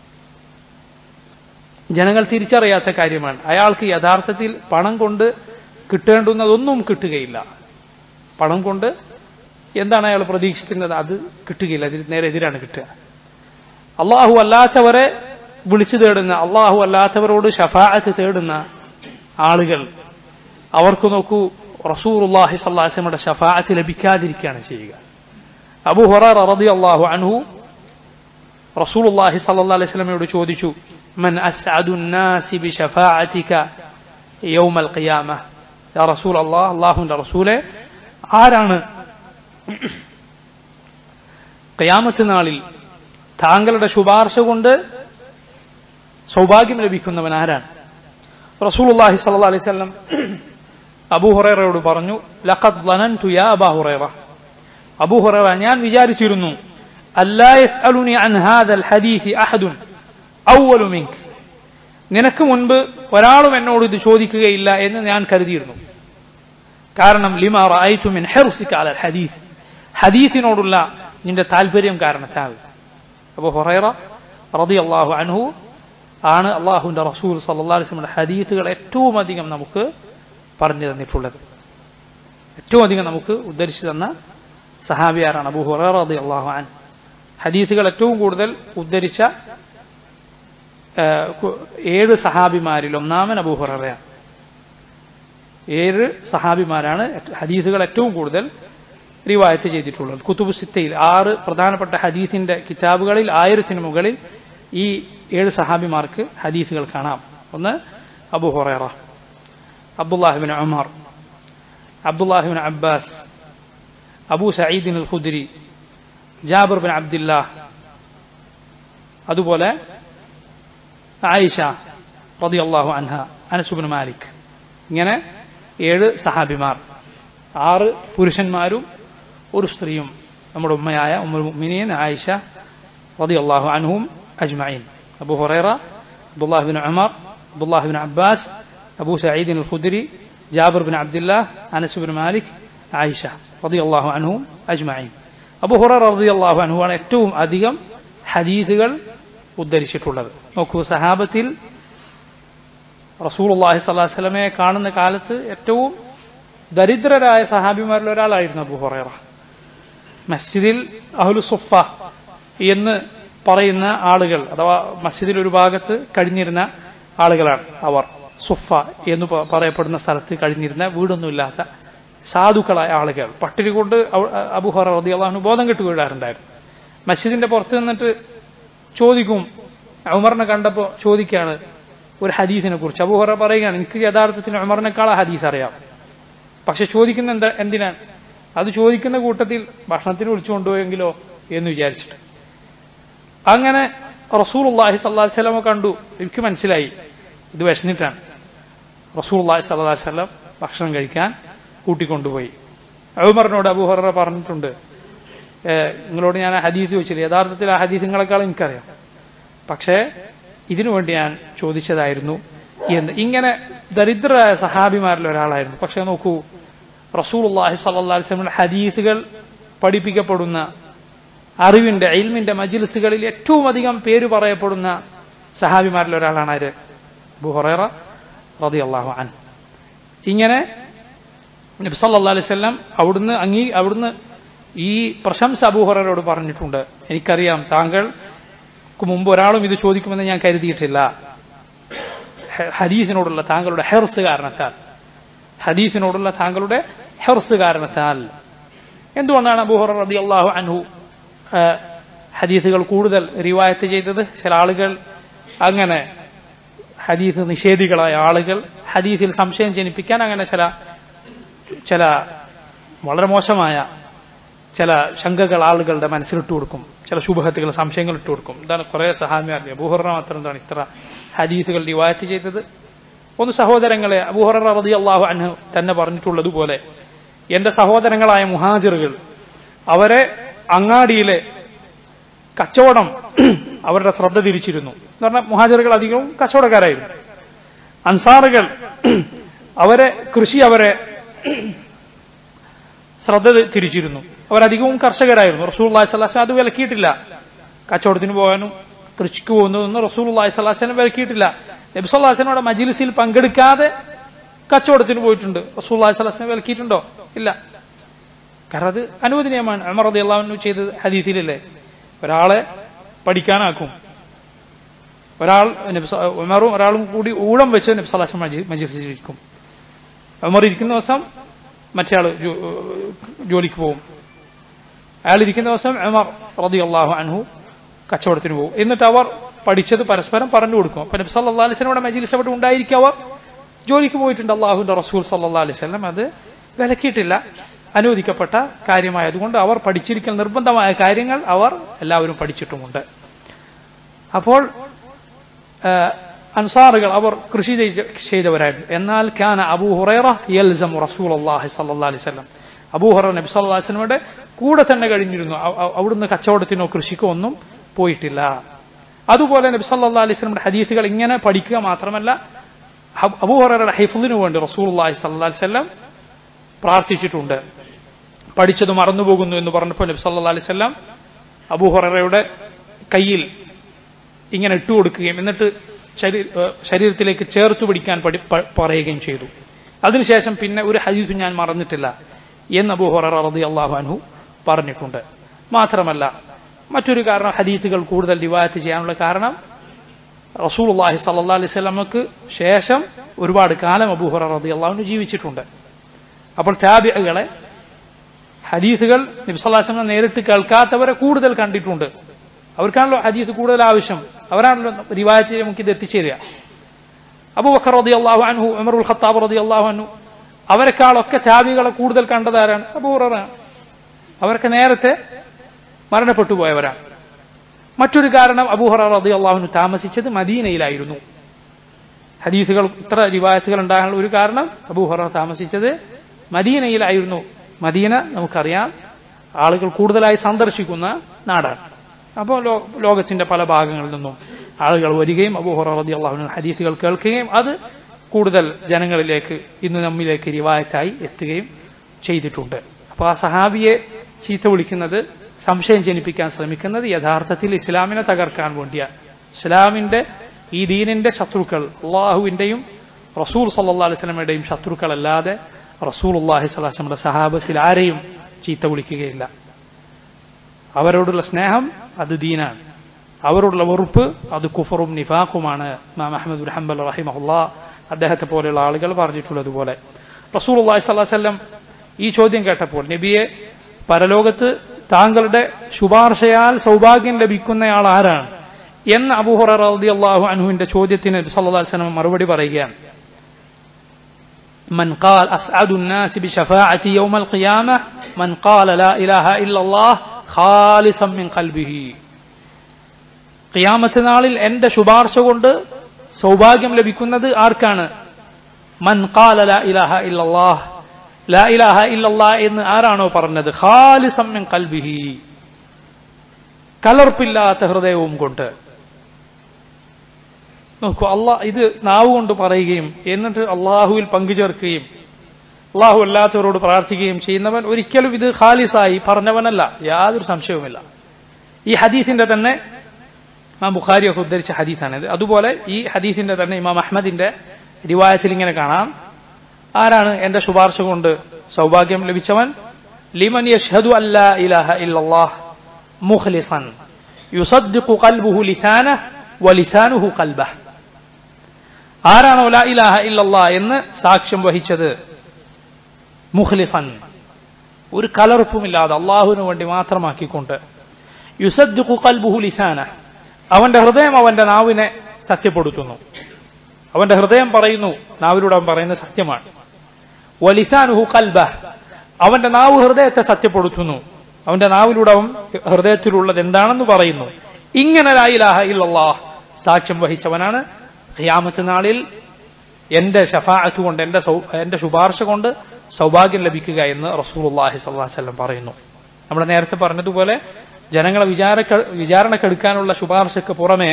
ജനങ്ങൾ തിരിച്ചറിയാത്ത കാര്യമാണ്. അയാൾക്ക് യഥാർത്ഥത്തിൽ പണം കൊണ്ട് കിട്ടേണ്ടുന്നതൊന്നും കിട്ടുകയില്ല. പണം കൊണ്ട് എന്താണ് അയാൾ പ്രതീക്ഷിക്കുന്നത് അത് കിട്ടുകയില്ല, അതിന് നേരെ എതിരാണ് കിട്ടുക. അള്ളാഹു അല്ലാത്തവരെ വിളിച്ചു തേടുന്ന, അള്ളാഹു അല്ലാത്തവരോട് ശഫാഅത്ത് തേടുന്ന ആളുകൾ, അവർക്ക് നോക്കൂ റസൂലുള്ളാഹി സ്വല്ലല്ലാഹു അലൈഹി വസല്ലമയുടെ ശഫാഅത്ത് ലഭിക്കാതിരിക്കുകയാണ് ചെയ്യുക. അബൂ ഹുറൈറ റളിയല്ലാഹു അൻഹു റസൂലുള്ളാഹി സ്വല്ലല്ലാഹു അലൈഹി വസല്ലമയോട് ചോദിച്ചു, മൻ അസ്അദുൻ നാസി ബിശഫാഅതിക യൗമൽ ഖിയാമ. യാ റസൂലല്ലാഹ്, അല്ലാഹുവിന്റെ റസൂലേ, ആരാണ് ഖിയാമത്ത് നാളിൽ താങ്കളുടെ ശുപാർശ കൊണ്ട് സൗഭാഗ്യം ലഭിക്കുന്നവൻ ആരാണ്? റസൂലുള്ളാഹി സ്വല്ലല്ലാഹു അലൈഹി വസല്ലം അബൂ ഹുറൈറയോട് പറഞ്ഞു, ലഖദ് ളനൻതു യാ അബൂ ഹുറൈറ, അബൂ ഹുറൈറ ഞാൻ വിചാരിച്ചിരുന്നു, അല്ലാ യസ്അലുനി അൻ ഹാദൽ ഹദീസ് അഹദുൻ അവ്വലു മിൻക, നിനക്ക് മുൻപ് ഒരാളും എന്നോട് ഇത് ചോദിക്കുകയില്ല എന്ന് ഞാൻ കരുതിയിരുന്നു. കാരണം ലിമാ റഅയ്തു മിൻ ഹിർസിക അലൽ ഹദീസ്, ഹദീസിനോടുള്ള നിന്റെ താല്പര്യം കാരണത്താൽ. അബൂ ഹുറൈറ റളിയല്ലാഹു അൻഹു ആണ് അള്ളാഹുവിന്റെ റസൂൽ സല്ലല്ലാഹു അലൈഹി വസല്ലം ഹദീസുകൾ ഏറ്റവും അധികം നമുക്ക് പറഞ്ഞു തന്നിട്ടുള്ളത്, ഏറ്റവും അധികം നമുക്ക് ഉദ്ധരിച്ചു തന്ന സഹാബിയാരാണ് അബൂ ഹുറൈറ റളിയല്ലാഹു അൻഹു. ഹദീസുകൾ ഏറ്റവും കൂടുതൽ ഉദ്ധരിച്ച ഏഴ് സഹാബിമാരിൽ ഒന്നാമൻ അബൂ ഹുറൈറയാണ്. ഏഴ് സഹാബിമാരാണ് ഹദീസുകൾ ഏറ്റവും കൂടുതൽ റിവായത്ത് ചെയ്തിട്ടുള്ളത്. കുതുബു സിത്തയിൽ ആറ് പ്രധാനപ്പെട്ട ഹദീസിന്റെ കിതാബുകളിൽ ആയിരത്തിന് മുകളിൽ ഈ ഏഴ് സഹാബിമാർക്ക് ഹദീസുകൾ കാണാം. ഒന്ന് Abu Hurairah, Abdullah ibn Umar, Abdullah ibn Abbas, Abu Saeed al Khudri, Jabir bin Abdullah, അതുപോലെ ആയിഷ റളിയല്ലാഹു അൻഹ, അനസ് ബിൻ മാലിക്. ഇങ്ങനെ ഏഴ് സഹാബിമാർ, ആറ് പുരുഷന്മാരും ഒരു സ്ത്രീയും, നമ്മുടെ ഉമ്മയായ ഉമ്മുൽ മുഅ്മിനീൻ ആയിഷ റളിയല്ലാഹു അൻഹും അജ്മഈൻ. Abu Hurairah, Abdullah bin Umar, Abdullah bin Abbas, Abu Saeed al Khudri, Jabir bin Abdullah, Anas bin Malik, Aisha റളിയല്ലാഹു അൻഹും അജ്മഈൻ. അബൂ ഹുറൈറ റളിയല്ലാഹു അൻഹു ആണ് ഏറ്റവും അധികം ഹദീസുകൾ ഉദ്ധരിച്ചിട്ടുള്ളത്. നോക്കൂ, സഹാബത്തിൽ റസൂലുള്ളാഹി സ്വല്ലല്ലാഹു അലൈഹി വസല്ലമയെ കാണുന്ന കാലത്ത് ഏറ്റവും ദരിദ്രരായ സഹാബിമാരിൽ ഒരാളായിരുന്നു അബൂ ഹുറൈറ. മസ്ജിദിൽ അഹ്ലു സുഫ എന്ന് പറയുന്ന ആളുകൾ, അഥവാ മസ്ജിദിൽ ഒരു ഭാഗത്ത് കഴിഞ്ഞിരുന്ന ആളുകളാണ് അവർ. സുഫ എന്ന് പറയപ്പെടുന്ന സ്ഥലത്ത് കഴിഞ്ഞിരുന്ന, വീടൊന്നുമില്ലാത്ത സാധുക്കളായ ആളുകൾ. പട്ടിണി കൊണ്ട് അബൂ ഹുറൈറ റളിയല്ലാഹു അൻഹു ബോധം കെട്ട് വീഴാറുണ്ടായിരുന്നു. മസ്ജിദിന്റെ പുറത്ത് നിന്നിട്ട് ചോദിക്കും, ഉമറിനെ കണ്ടപ്പോ ചോദിക്കാണ് ഒരു ഹദീസിനെ കുറിച്ച്. അബൂ ഹുറൈറ പറയുകയാണ്, എനിക്ക് യഥാർത്ഥത്തിൽ ഉമറിനേക്കാൾ ആ ഹദീസ് അറിയാം, പക്ഷെ ചോദിക്കുന്ന എന്താ എന്തിനാണ് അത് ചോദിക്കുന്ന കൂട്ടത്തിൽ ഭക്ഷണത്തിന് വിളിച്ചു കൊണ്ടുപോയെങ്കിലോ എന്ന് വിചാരിച്ചിട്ട്. അങ്ങനെ റസൂലുള്ളാഹി സ്വല്ലല്ലാഹു അലൈഹി വസല്ലം കണ്ടു, എനിക്ക് മനസ്സിലായി ഇത് വിശന്നിട്ടാണ്. റസൂലുള്ളാഹി സ്വല്ലല്ലാഹു അലൈഹി വസല്ലം ഭക്ഷണം കഴിക്കാൻ കൂട്ടിക്കൊണ്ടുപോയി. ഉമറിനോട് അബൂ ഹുറൈറ പറഞ്ഞിട്ടുണ്ട്, നിങ്ങളോട് ഞാൻ ആ ഹദീസ് ചോദിച്ചില്ല, യഥാർത്ഥത്തിൽ ആ ഹദീസ് നിങ്ങളെക്കാളും എനിക്കറിയാം, പക്ഷേ ഇതിനു വേണ്ടി ഞാൻ ചോദിച്ചതായിരുന്നു എന്ന്. ഇങ്ങനെ ദരിദ്രരായ സഹാബിമാരിൽ ഒരാളായിരുന്നു. പക്ഷെ നോക്കൂ, റസൂലുള്ളാഹി സ്വല്ലല്ലാഹു അലൈഹി വസല്ലം ഹദീസുകൾ പഠിപ്പിക്കപ്പെടുന്ന, അറിവിന്റെ ഇൽമിന്റെ മജ്ലിസുകളിൽ ഏറ്റവും അധികം പേര് പറയപ്പെടുന്ന സഹാബിമാരിൽ ഒരാളാണ് ആര്? അബൂ ഹുറൈറ റളിയല്ലാഹു അൻഹു. ഇങ്ങനെ നബി സല്ലല്ലാഹു അലൈഹി വസല്ലം അവിടുന്ന് അംഗീ അവിടുന്ന് ഈ പ്രശംസ അബൂ ഹുറൈറയോട് പറഞ്ഞിട്ടുണ്ട്. എനിക്കറിയാം താങ്കൾക്ക് മുമ്പ് ഒരാളും ഇത് ചോദിക്കുമെന്ന് ഞാൻ കരുതിയിട്ടില്ല. ഹദീസിനോടുള്ള താങ്കളുടെ ഹെർസ് കാരണത്താൽ, ഹദീസിനോടുള്ള താങ്കളുടെ ഹെർസ് കാരണത്താൽ. എന്തുകൊണ്ടാണ് അബൂ ഹുറൈറ റളിയല്ലാഹു അൻഹു ഹദീസുകൾ കൂടുതൽ റിവായത്ത് ചെയ്തത്? ചില ആളുകൾ അങ്ങനെ ഹദീസ് നിഷേധികളായ ആളുകൾ ഹദീസിൽ സംശയം ജനിപ്പിക്കാൻ അങ്ങനെ ചില ചില വളരെ മോശമായ ചില ശങ്കകൾ ആളുകളുടെ മനസ്സിലിട്ട് കൊടുക്കും, ചില ശുഭഹത്തുകൾ, സംശയങ്ങൾ ഇട്ട് കൊടുക്കും. ഇതാണ് കുറെ സഹാബിമാർ. അബൂ ഹുറൈറ മാത്രം എന്താണ് ഇത്ര ഹദീസുകൾ റിവായത്ത് ചെയ്തത്? ഒന്ന് സഹോദരങ്ങളെ, അബൂ ഹുറൈറ റളിയല്ലാഹു അൻഹു തന്നെ പറഞ്ഞിട്ടുള്ളതുപോലെ, എന്റെ സഹോദരങ്ങളായ മുഹാജിറുകൾ അവരെ അങ്ങാടിയിലെ കച്ചവടം അവരുടെ ശ്രദ്ധ തിരിച്ചിരുന്നു. എന്ന് പറഞ്ഞാൽ മുഹാജിറുകൾ അധികവും കച്ചവടക്കാരായിരുന്നു. അൻസാറുകൾ അവരെ കൃഷി അവരെ ശ്രദ്ധ തിരിച്ചിരുന്നു. അവരധികവും കർഷകരായിരുന്നു. റസൂലുള്ളാഹി സ്വല്ലല്ലാഹു അലൈഹി വസല്ലം അത് വിലക്കിയിട്ടില്ല. കച്ചവടത്തിന് പോകാനും കൃഷിക്ക് പോകുന്നതൊന്നും റസൂലുള്ളാഹി സ്വല്ലല്ലാഹു അലൈഹി വസല്ലം വിലക്കിയിട്ടില്ല. നബി സല്ലല്ലാഹു അലൈഹി വസല്ലം മജ്ലിസിൽ പങ്കെടുക്കാതെ കച്ചവടത്തിന് പോയിട്ടുണ്ട്. റസൂലുള്ളാഹി സ്വല്ലല്ലാഹു അലൈഹി വസല്ലം വിലക്കിയിട്ടുണ്ടോ? ഇല്ല. കാരണം അത് അനുവദനീയമാണ്. ഉമർ റളിയല്ലാഹു അൻഹു ചെയ്തത് ഹദീസിലല്ലേ. ഒരാളെ പഠിക്കാനാക്കും, ഒരാൾ ഉമറും ഒരാളും കൂടി ഊഴം വെച്ച് നബി സല്ലല്ലാഹു അലൈഹി വസല്ലം മജ്ലിസിൽ ഇരിക്കും. ഉമർ ഇരിക്കുന്ന ദിവസം മറ്റേ ആള് ജോലിക്ക് പോകും. അയാൾ ഇരിക്കുന്ന ദിവസം ഉമർ റളിയല്ലാഹു അൻഹു കച്ചവടത്തിന് പോകും. എന്നിട്ട് അവർ പഠിച്ചത് പരസ്പരം പറഞ്ഞു കൊടുക്കും. അപ്പൊ നബി സല്ലല്ലാഹു അലൈഹി വസല്ലം മജ്ലിസ് അവിടെ ഉണ്ടായിരിക്കും. അവർ ജോലിക്ക് പോയിട്ടുണ്ട്. അള്ളാഹുവിന്റെ റസൂൽ സല്ലല്ലാഹു അലൈഹി വസല്ലം അത് വിലക്കിയിട്ടില്ല, അനുവദിക്കപ്പെട്ട കാര്യമായതുകൊണ്ട് അവർ പഠിച്ചിരിക്കൽ നിർബന്ധമായ കാര്യങ്ങൾ അവർ എല്ലാവരും പഠിച്ചിട്ടുമുണ്ട്. അപ്പോൾ അൻസാറുകൾ അവർ കൃഷി ചെയ്തവരായിരുന്നു. എന്നാൽ കാന അബൂ ഹുറൈറ യൽസമു റസൂലുള്ളാഹി സ്വല്ലല്ലാഹു അലൈഹി വസല്ലം, അബൂ ഹുറൈറ നബി സല്ലല്ലാഹു അലൈഹി വസല്ലമയുടെ കൂടെ തന്നെ കഴിഞ്ഞിരുന്നു. അവിടുന്ന് കച്ചവടത്തിനോ കൃഷിക്കോ ഒന്നും പോയിട്ടില്ല. അതുപോലെ നബി സല്ലല്ലാഹു അലൈഹി വസല്ലമയുടെ ഹദീസുകൾ ഇങ്ങനെ പഠിക്കുക മാത്രമല്ല, അബൂ ഹുറൈറയുടെ ഹിഫ്ളിനു വേണ്ടി റസൂലുള്ളാഹി സ്വല്ലല്ലാഹു അലൈഹി വസല്ലം പ്രാർത്ഥിച്ചിട്ടുണ്ട്. പഠിച്ചത് മറന്നുപോകുന്നു എന്ന് പറഞ്ഞപ്പോൾ നബി സല്ലല്ലാഹു അലൈഹി വസല്ലം അബൂ ഹുറൈറയുടെ കയ്യിൽ ഇങ്ങനെ ഇട്ടുകൊടുക്കുകയും എന്നിട്ട് ശരീരത്തിലേക്ക് ചേർത്തു പിടിക്കാൻ പറയുകയും ചെയ്തു. അതിനുശേഷം പിന്നെ ഒരു ഹദീസ് ഞാൻ മറന്നിട്ടില്ല എന്ന് അബൂ ഹുറൈറ റളിയല്ലാഹു അൻഹു പറഞ്ഞിട്ടുണ്ട്. മാത്രമല്ല മറ്റൊരു കാരണം ഹദീസുകൾ കൂടുതൽ റിവായത്ത് ചെയ്യാനുള്ള കാരണം റസൂലുള്ളാഹി സ്വല്ലല്ലാഹു അലൈഹി വസല്ലമക്ക് ശേഷം ഒരുപാട് കാലം അബൂ ഹുറൈറ റളിയല്ലാഹു അൻഹു ജീവിച്ചിട്ടുണ്ട്. അപ്പോൾ താബിഈകളെ ഹദീസുകൾ നബി സല്ലല്ലാഹു അലൈഹി വസല്ലം നേരിട്ട് കേൾക്കാത്തവരെ കൂടുതൽ കണ്ടിട്ടുണ്ട്. അവർക്കാണല്ലോ ഹദീസ് കൂടുതൽ ആവശ്യം, അവരാണല്ലോ റിവായത്ത് നമുക്ക് ഇത് എത്തിച്ചേരുക. അബൂബക്കർ റളിയല്ലാഹു അൻഹു, ഉമറുൽ ഖത്താബ് റളിയല്ലാഹു അൻഹു, അവരെക്കാളൊക്കെ താബിഈകളെ കൂടുതൽ കണ്ടതാരാണ്? അബൂ ഹുറൈറ. അവർക്ക് നേരത്തെ മരണപ്പെട്ടു പോയവരാണ്. മറ്റൊരു കാരണം അബൂ ഹുറൈറ റളിയല്ലാഹു അൻഹു താമസിച്ചത് മദീനയിലായിരുന്നു. ഹദീസുകൾ ഇത്ര റിവായത്തുകൾ ഉണ്ടാകാനുള്ള ഒരു കാരണം അബൂ ഹുറൈറ താമസിച്ചത് മദീനയിലായിരുന്നു. മദീന നമുക്കറിയാം ആളുകൾ കൂടുതലായി സന്ദർശിക്കുന്ന നാടാണ്. അപ്പോൾ ലോകത്തിന്റെ പല ഭാഗങ്ങളിൽ നിന്നും ആളുകൾ വരികയും അബൂ ഹുറൈറ റളിയല്ലാഹു അൻഹു ഹദീസുകൾ കേൾക്കുകയും അത് കൂടുതൽ ജനങ്ങളിലേക്ക് ഇന്ന് നമ്മിലേക്ക് റിവായത്തായി എത്തുകയും ചെയ്തിട്ടുണ്ട്. അപ്പൊ ആ സഹാബിയെ ചീത്ത വിളിക്കുന്നത്, സംശയം ജനിപ്പിക്കാൻ ശ്രമിക്കുന്നത് യഥാർത്ഥത്തിൽ ഇസ്ലാമിനെ തകർക്കാൻ വേണ്ടിയാണ്. ഇസ്ലാമിന്റെ ഈ ദീനിന്റെ ശത്രുക്കൾ അള്ളാഹുവിന്റെയും റസൂൽ സല്ലല്ലാഹു അലൈഹി വസല്ലമയുടെയും ശത്രുക്കളല്ലാതെ റസൂലുള്ളാഹി സ്വല്ലല്ലാഹു അലൈഹി വസല്ലമയുടെ സഹാബത്തിൽ ആരെയും ചീത്ത വിളിക്കുകയില്ല. അവരോടുള്ള സ്നേഹം അത് ദീനാണ്, അവരോടുള്ള വെറുപ്പ് അത് കുഫറും നിഫാഖുമാണ്. ഇമാം അഹ്മദ് ബിൻ ഹംബൽ റഹിമഹുല്ലാഹ് അദ്ദേഹത്തെ പോലെയുള്ള ആളുകൾ പറഞ്ഞിട്ടുള്ളതുപോലെ റസൂലുള്ളാഹി സ്വല്ലല്ലാഹു അലൈഹി വസല്ലം ഈ ചോദ്യം കേട്ടപ്പോൾ, നബിയെ പരലോകത്ത് താങ്കളുടെ ശുപാർശയാൽ സൗഭാഗ്യം ലഭിക്കുന്നയാൾ ആരാണ് എന്ന് അബൂ ഹുറൈറ റളിയല്ലാഹു അൻഹുവിന്റെ ചോദ്യത്തിന് സല്ലല്ലാഹു അലൈഹി വസല്ലം മറുപടി പറയുകയാണ്. من قال أسعد الناس بشفاعتي يوم القيامة من قال لا إله إلا الله خالصا من قلبه. ഖിയാമത്ത് നാളിൽ എന്റെ ശുപാർശ കൊണ്ട് സൗഭാഗ്യം ലഭിക്കുന്നത് ആർക്കാണ്? മൻ ഖാല ലാ ഇലാഹ ഇല്ലല്ലാഹ്, ലാ ഇലാഹ ഇല്ലല്ലാഹ് എന്ന് ആരാണോ പറഞ്ഞത്, ഖാലിസൻ മിൻ ഖൽബിഹി, കലർപ്പില്ലാത്ത ഹൃദയവും കൊണ്ട്. നോക്കൂ, അള്ളാഹ് ഇത് നാവ് കൊണ്ട് പറയുകയും എന്നിട്ട് അള്ളാഹുവിൽ പങ്കുചേർക്കുകയും അള്ളാഹു അല്ലാത്തവരോട് പ്രാർത്ഥിക്കുകയും ചെയ്യുന്നവൻ ഒരിക്കലും ഇത് ഖാലിസായി പറഞ്ഞവനല്ല, യാതൊരു സംശയവുമില്ല. ഈ ഹദീസിന്റെ തന്നെ ഇമാം ബുഖാരിയൊക്കെ ഉദ്ധരിച്ച ഹദീസാണിത്. അതുപോലെ ഈ ഹദീസിന്റെ തന്നെ ഇമാം അഹ്മദിന്റെ റിവായത്തിൽ ഇങ്ങനെ കാണാം, ആരാണ് എന്റെ ശുപാർശ കൊണ്ട് സൗഭാഗ്യം ലഭിച്ചവൻ? ലിമൻ യശ്ഹദു അല്ലാ ഇലാഹ ഇല്ലല്ലാഹ് മുഖ്ലിസൻ യുസദ്ദിഖു ഖൽബുഹു ലിസാനഹു വലിസാനുഹു ഖൽബഹ്. ആരാണോ ലാ ഇലാഹ ഇല്ലല്ലാഹ് എന്ന് സാക്ഷ്യം വഹിച്ചത്, മുഖ്ലിസൻ, ഒരു കലർപ്പുമില്ലാതെ അള്ളാഹുവിന് വേണ്ടി മാത്രമാക്കിക്കൊണ്ട്, യുസദ്ദിഖു ഖൽബുഹു ലിസാനഹു, അവന്റെ ഹൃദയം അവന്റെ നാവിനെ സത്യപ്പെടുത്തുന്നു. അവന്റെ ഹൃദയം പറയുന്നു, നാവിലൂടെ അവൻ പറയുന്നത് സത്യമാണ്. വലിസാനുഹു ഖൽബഹ്, അവന്റെ നാവ് ഹൃദയത്തെ സത്യപ്പെടുത്തുന്നു. അവന്റെ നാവിലൂടെ അവൻ ഹൃദയത്തിലുള്ളത് എന്താണെന്ന് പറയുന്നു. ഇങ്ങനെ ലാ ഇലാഹ ഇല്ലല്ലാഹ് സാക്ഷ്യം വഹിച്ചവനാണ് ഖിയാമത്ത് നാളിൽ എന്റെ ശഫാഅത്ത് കൊണ്ട്, എന്റെ എന്റെ ശുപാർശ കൊണ്ട് സൗഭാഗ്യം ലഭിക്കുക എന്ന് റസൂലുള്ളാഹി സ്വല്ലല്ലാഹു അലൈഹി വസല്ലം പറയുന്നു. നമ്മൾ നേരത്തെ പറഞ്ഞതുപോലെ ജനങ്ങളെ വിചാര വിചാരണക്കെടുക്കാനുള്ള ശുപാർശക്ക് പുറമെ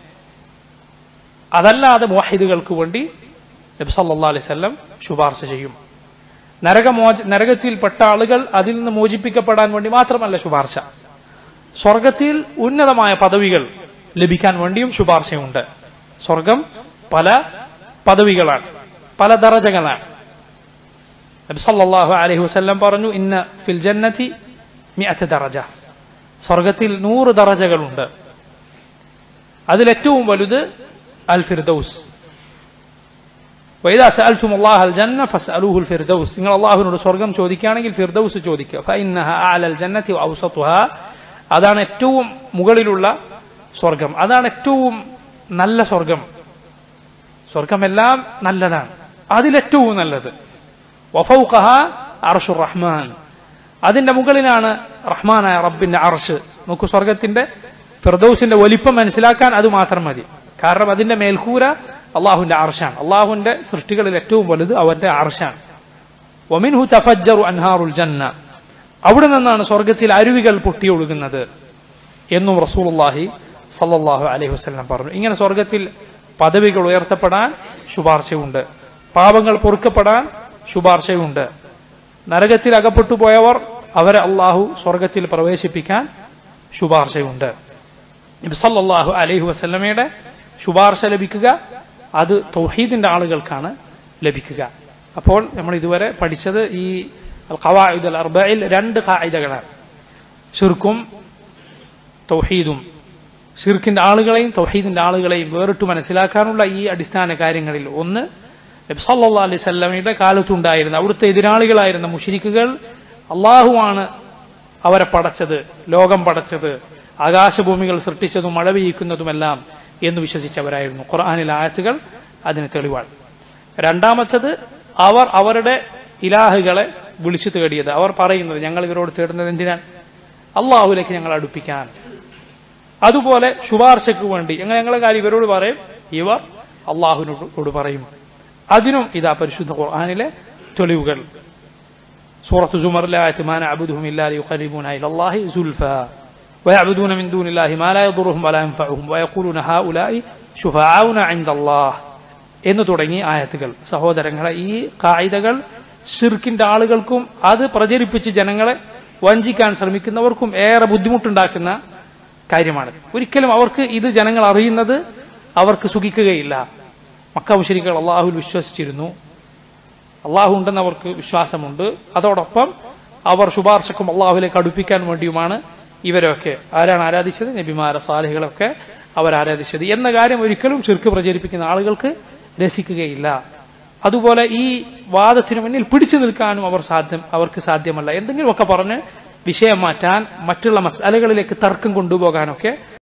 അതല്ലാതെ മുവഹിദുകൾക്ക് വേണ്ടി നബി സല്ലല്ലാഹു അലൈഹി വസല്ലം ശുപാർശ ചെയ്യും. നരകമോച നരകത്തിൽപ്പെട്ട ആളുകൾ അതിൽ നിന്ന് മോചിപ്പിക്കപ്പെടാൻ വേണ്ടി മാത്രമല്ല ശുപാർശ, സ്വർഗത്തിൽ ഉന്നതമായ പദവികൾ ലഭിക്കാൻ വേണ്ടിയും ശുപാർശയുണ്ട്. സ്വർഗം പല പദവികളാണ്, പല ദറജകളാണ്. നബി സല്ലല്ലാഹു അലൈഹി വസല്ലം പറഞ്ഞു, ഇന്ന ഫിൽ ജന്നതി മിഅത ദറജ, സ്വർഗത്തിൽ നൂറ് ദറജകളുണ്ട്. അതിലേറ്റവും വലുത് അൽ ഫിർദൗസ്. വഇദാ സഅൽതുമുല്ലാഹൽ ജന്ന ഫസ്അലൂഹുൽ ഫിർദൗസ്, നിങ്ങൾ അല്ലാഹുവിനോട് സ്വർഗം ചോദിക്കുകയാണെങ്കിൽ ഫിർദൗസ് ചോദിക്കുക. ഫഇന്നഹ അഅലൽ ജന്നതി വഔസതുഹാ, അതാണ് ഏറ്റവും മുകളിലുള്ള സ്വർഗം, അതാണ് ഏറ്റവും നല്ല സ്വർഗം. സ്വർഗമെല്ലാം നല്ലതാണ്, അതിലേറ്റവും നല്ലത്. വഫൗഖഹ അർശുർ റഹ്മാൻ, അതിന്റെ മുകളിലാണ് റഹ്മാനായ റബ്ബിന്റെ അർശ്. നമുക്ക് സ്വർഗത്തിന്റെ ഫിർദൗസിന്റെ വലിപ്പം മനസ്സിലാക്കാൻ അത് മാത്രം മതി. കാരണം അതിന്റെ മേൽക്കൂര അള്ളാഹുവിന്റെ അർശാണ്. അള്ളാഹുവിന്റെ സൃഷ്ടികളിൽ ഏറ്റവും വലുത് അവന്റെ അർശാണ്. വമിൻഹു തഫജ്ജറു അൻഹാറുൽ ജന്ന, അവിടെ നിന്നാണ് സ്വർഗത്തിൽ അരുവികൾ പൊട്ടിയൊഴുകുന്നത് എന്നും റസൂലുള്ളാഹി സല്ലല്ലാഹു അലൈഹി വസല്ലം പറഞ്ഞു. ഇങ്ങനെ സ്വർഗത്തിൽ പദവികൾ ഉയർത്തപ്പെടാൻ ശുപാർശയുണ്ട്, പാപങ്ങൾ പൊറുക്കപ്പെടാൻ ശുപാർശയുണ്ട്. നരകത്തിൽ അകപ്പെട്ടു പോയവർ അവരെ അള്ളാഹു സ്വർഗത്തിൽ പ്രവേശിപ്പിക്കാൻ ശുപാർശയുണ്ട്. നബി സല്ലല്ലാഹു അലൈഹി വസല്ലമയുടെ ശുപാർശ ലഭിക്കുക അത് തൗഹീദിന്റെ ആളുകൾക്കാണ് ലഭിക്കുക. അപ്പോൾ നമ്മൾ ഇതുവരെ പഠിച്ചത് ഈ അൽ ഖവാഇദ് അൽ അർബഈൽ രണ്ട് ഖാഇദകളാണ്. ഷിർക്കും തൗഹീദും, ഷിർക്കിന്റെ ആളുകളെയും തൗഹീദിന്റെ ആളുകളെയും വേറിട്ട് മനസ്സിലാക്കാനുള്ള ഈ അടിസ്ഥാന കാര്യങ്ങളിൽ ഒന്ന്, നബി സല്ലല്ലാഹു അലൈഹി വസല്ലമയുടെ കാലത്തുണ്ടായിരുന്ന അവിടുത്തെ എതിരാളികളായിരുന്ന മുശ്രിക്കുകൾ അള്ളാഹുവാണ് അവരെ പടച്ചത്, ലോകം പടച്ചത്, ആകാശഭൂമികൾ സൃഷ്ടിച്ചതും മഴ പെയ്യിക്കുന്നതുമെല്ലാം എന്ന് വിശ്വസിച്ചവരായിരുന്നു. ഖുർആനിലെ ആയത്തുകൾ അതിന് തെളിവാണ്. രണ്ടാമത്തത്, അവർ അവരുടെ ഇലാഹുകളെ വിളിച്ചു തേടിയത്. അവർ പറയുന്നത്, ഞങ്ങൾ ഇവരോട് തേടുന്നത് എന്തിനാണ്? അള്ളാഹുലേക്ക് ഞങ്ങൾ അടുപ്പിക്കാൻ. അതുപോലെ ശുപാർശയ്ക്ക് വേണ്ടി ഞങ്ങൾ ഞങ്ങളുടെ കാര്യം ഇവരോട് പറയും, ഇവർ അള്ളാഹുവിനോട് പറയും. അതിനും ഇതാ പരിശുദ്ധ ഖുർആനിലെ തെളിവുകൾ. സൂറത്ത് സുമറിലെ ആയത്ത്, മാ നഅ്ബുദുഹും ഇല്ലാ ലിയുഖർരിബൂന ഇലല്ലാഹി സുൽഫാ വയഅ്ബുദൂന മിൻ ദൂനില്ലാഹി മാ ലാ യദുറുഹും വലാ യൻഫഉഹും വയഖൂലൂന ഹൗലാഇ ശുഫാഉന ഇൻദല്ലാഹ് എന്ന് തുടങ്ങി ആയത്തുകൾ. സഹോദരങ്ങളെ, ഈ ഖായിദകൾ ശിർക്കിന്റെ ആളുകൾക്കും അത് പ്രചരിപ്പിച്ച് ജനങ്ങളെ വഞ്ചിക്കാൻ ശ്രമിക്കുന്നവർക്കും ഏറെ ബുദ്ധിമുട്ടുണ്ടാക്കുന്ന കാര്യമാണ്. ഒരിക്കലും അവർക്ക് ഇത് ജനങ്ങൾ അറിയുന്നത് അവർക്ക് സുഖിക്കുകയില്ല. മക്ക മുശ്രിക്കുകൾ അള്ളാഹുവിൽ വിശ്വസിച്ചിരുന്നു, അള്ളാഹു ഉണ്ടെന്ന് അവർക്ക് വിശ്വാസമുണ്ട്. അതോടൊപ്പം അവർ ശുപാർശക്കും അള്ളാഹുവിലേക്ക് അടുപ്പിക്കാൻ വേണ്ടിയുമാണ് ഇവരൊക്കെ ആരാണ് ആരാധിച്ചത്? നബിമാരെ, സാലിഹുകളൊക്കെ അവർ ആരാധിച്ചത് എന്ന കാര്യം ഒരിക്കലും ശിർക്ക് പ്രചരിപ്പിക്കുന്ന ആളുകൾക്ക് രസിക്കുകയില്ല. അതുപോലെ ഈ വാദത്തിനു മുന്നിൽ പിടിച്ചു നിൽക്കാനും അവർ സാധ്യം അവർക്ക് സാധ്യമല്ല. എന്തെങ്കിലുമൊക്കെ പറഞ്ഞ് വിഷയം മാറ്റാൻ, മറ്റുള്ള മസ്അലകളിലേക്ക് തർക്കം കൊണ്ടുപോകാനൊക്കെ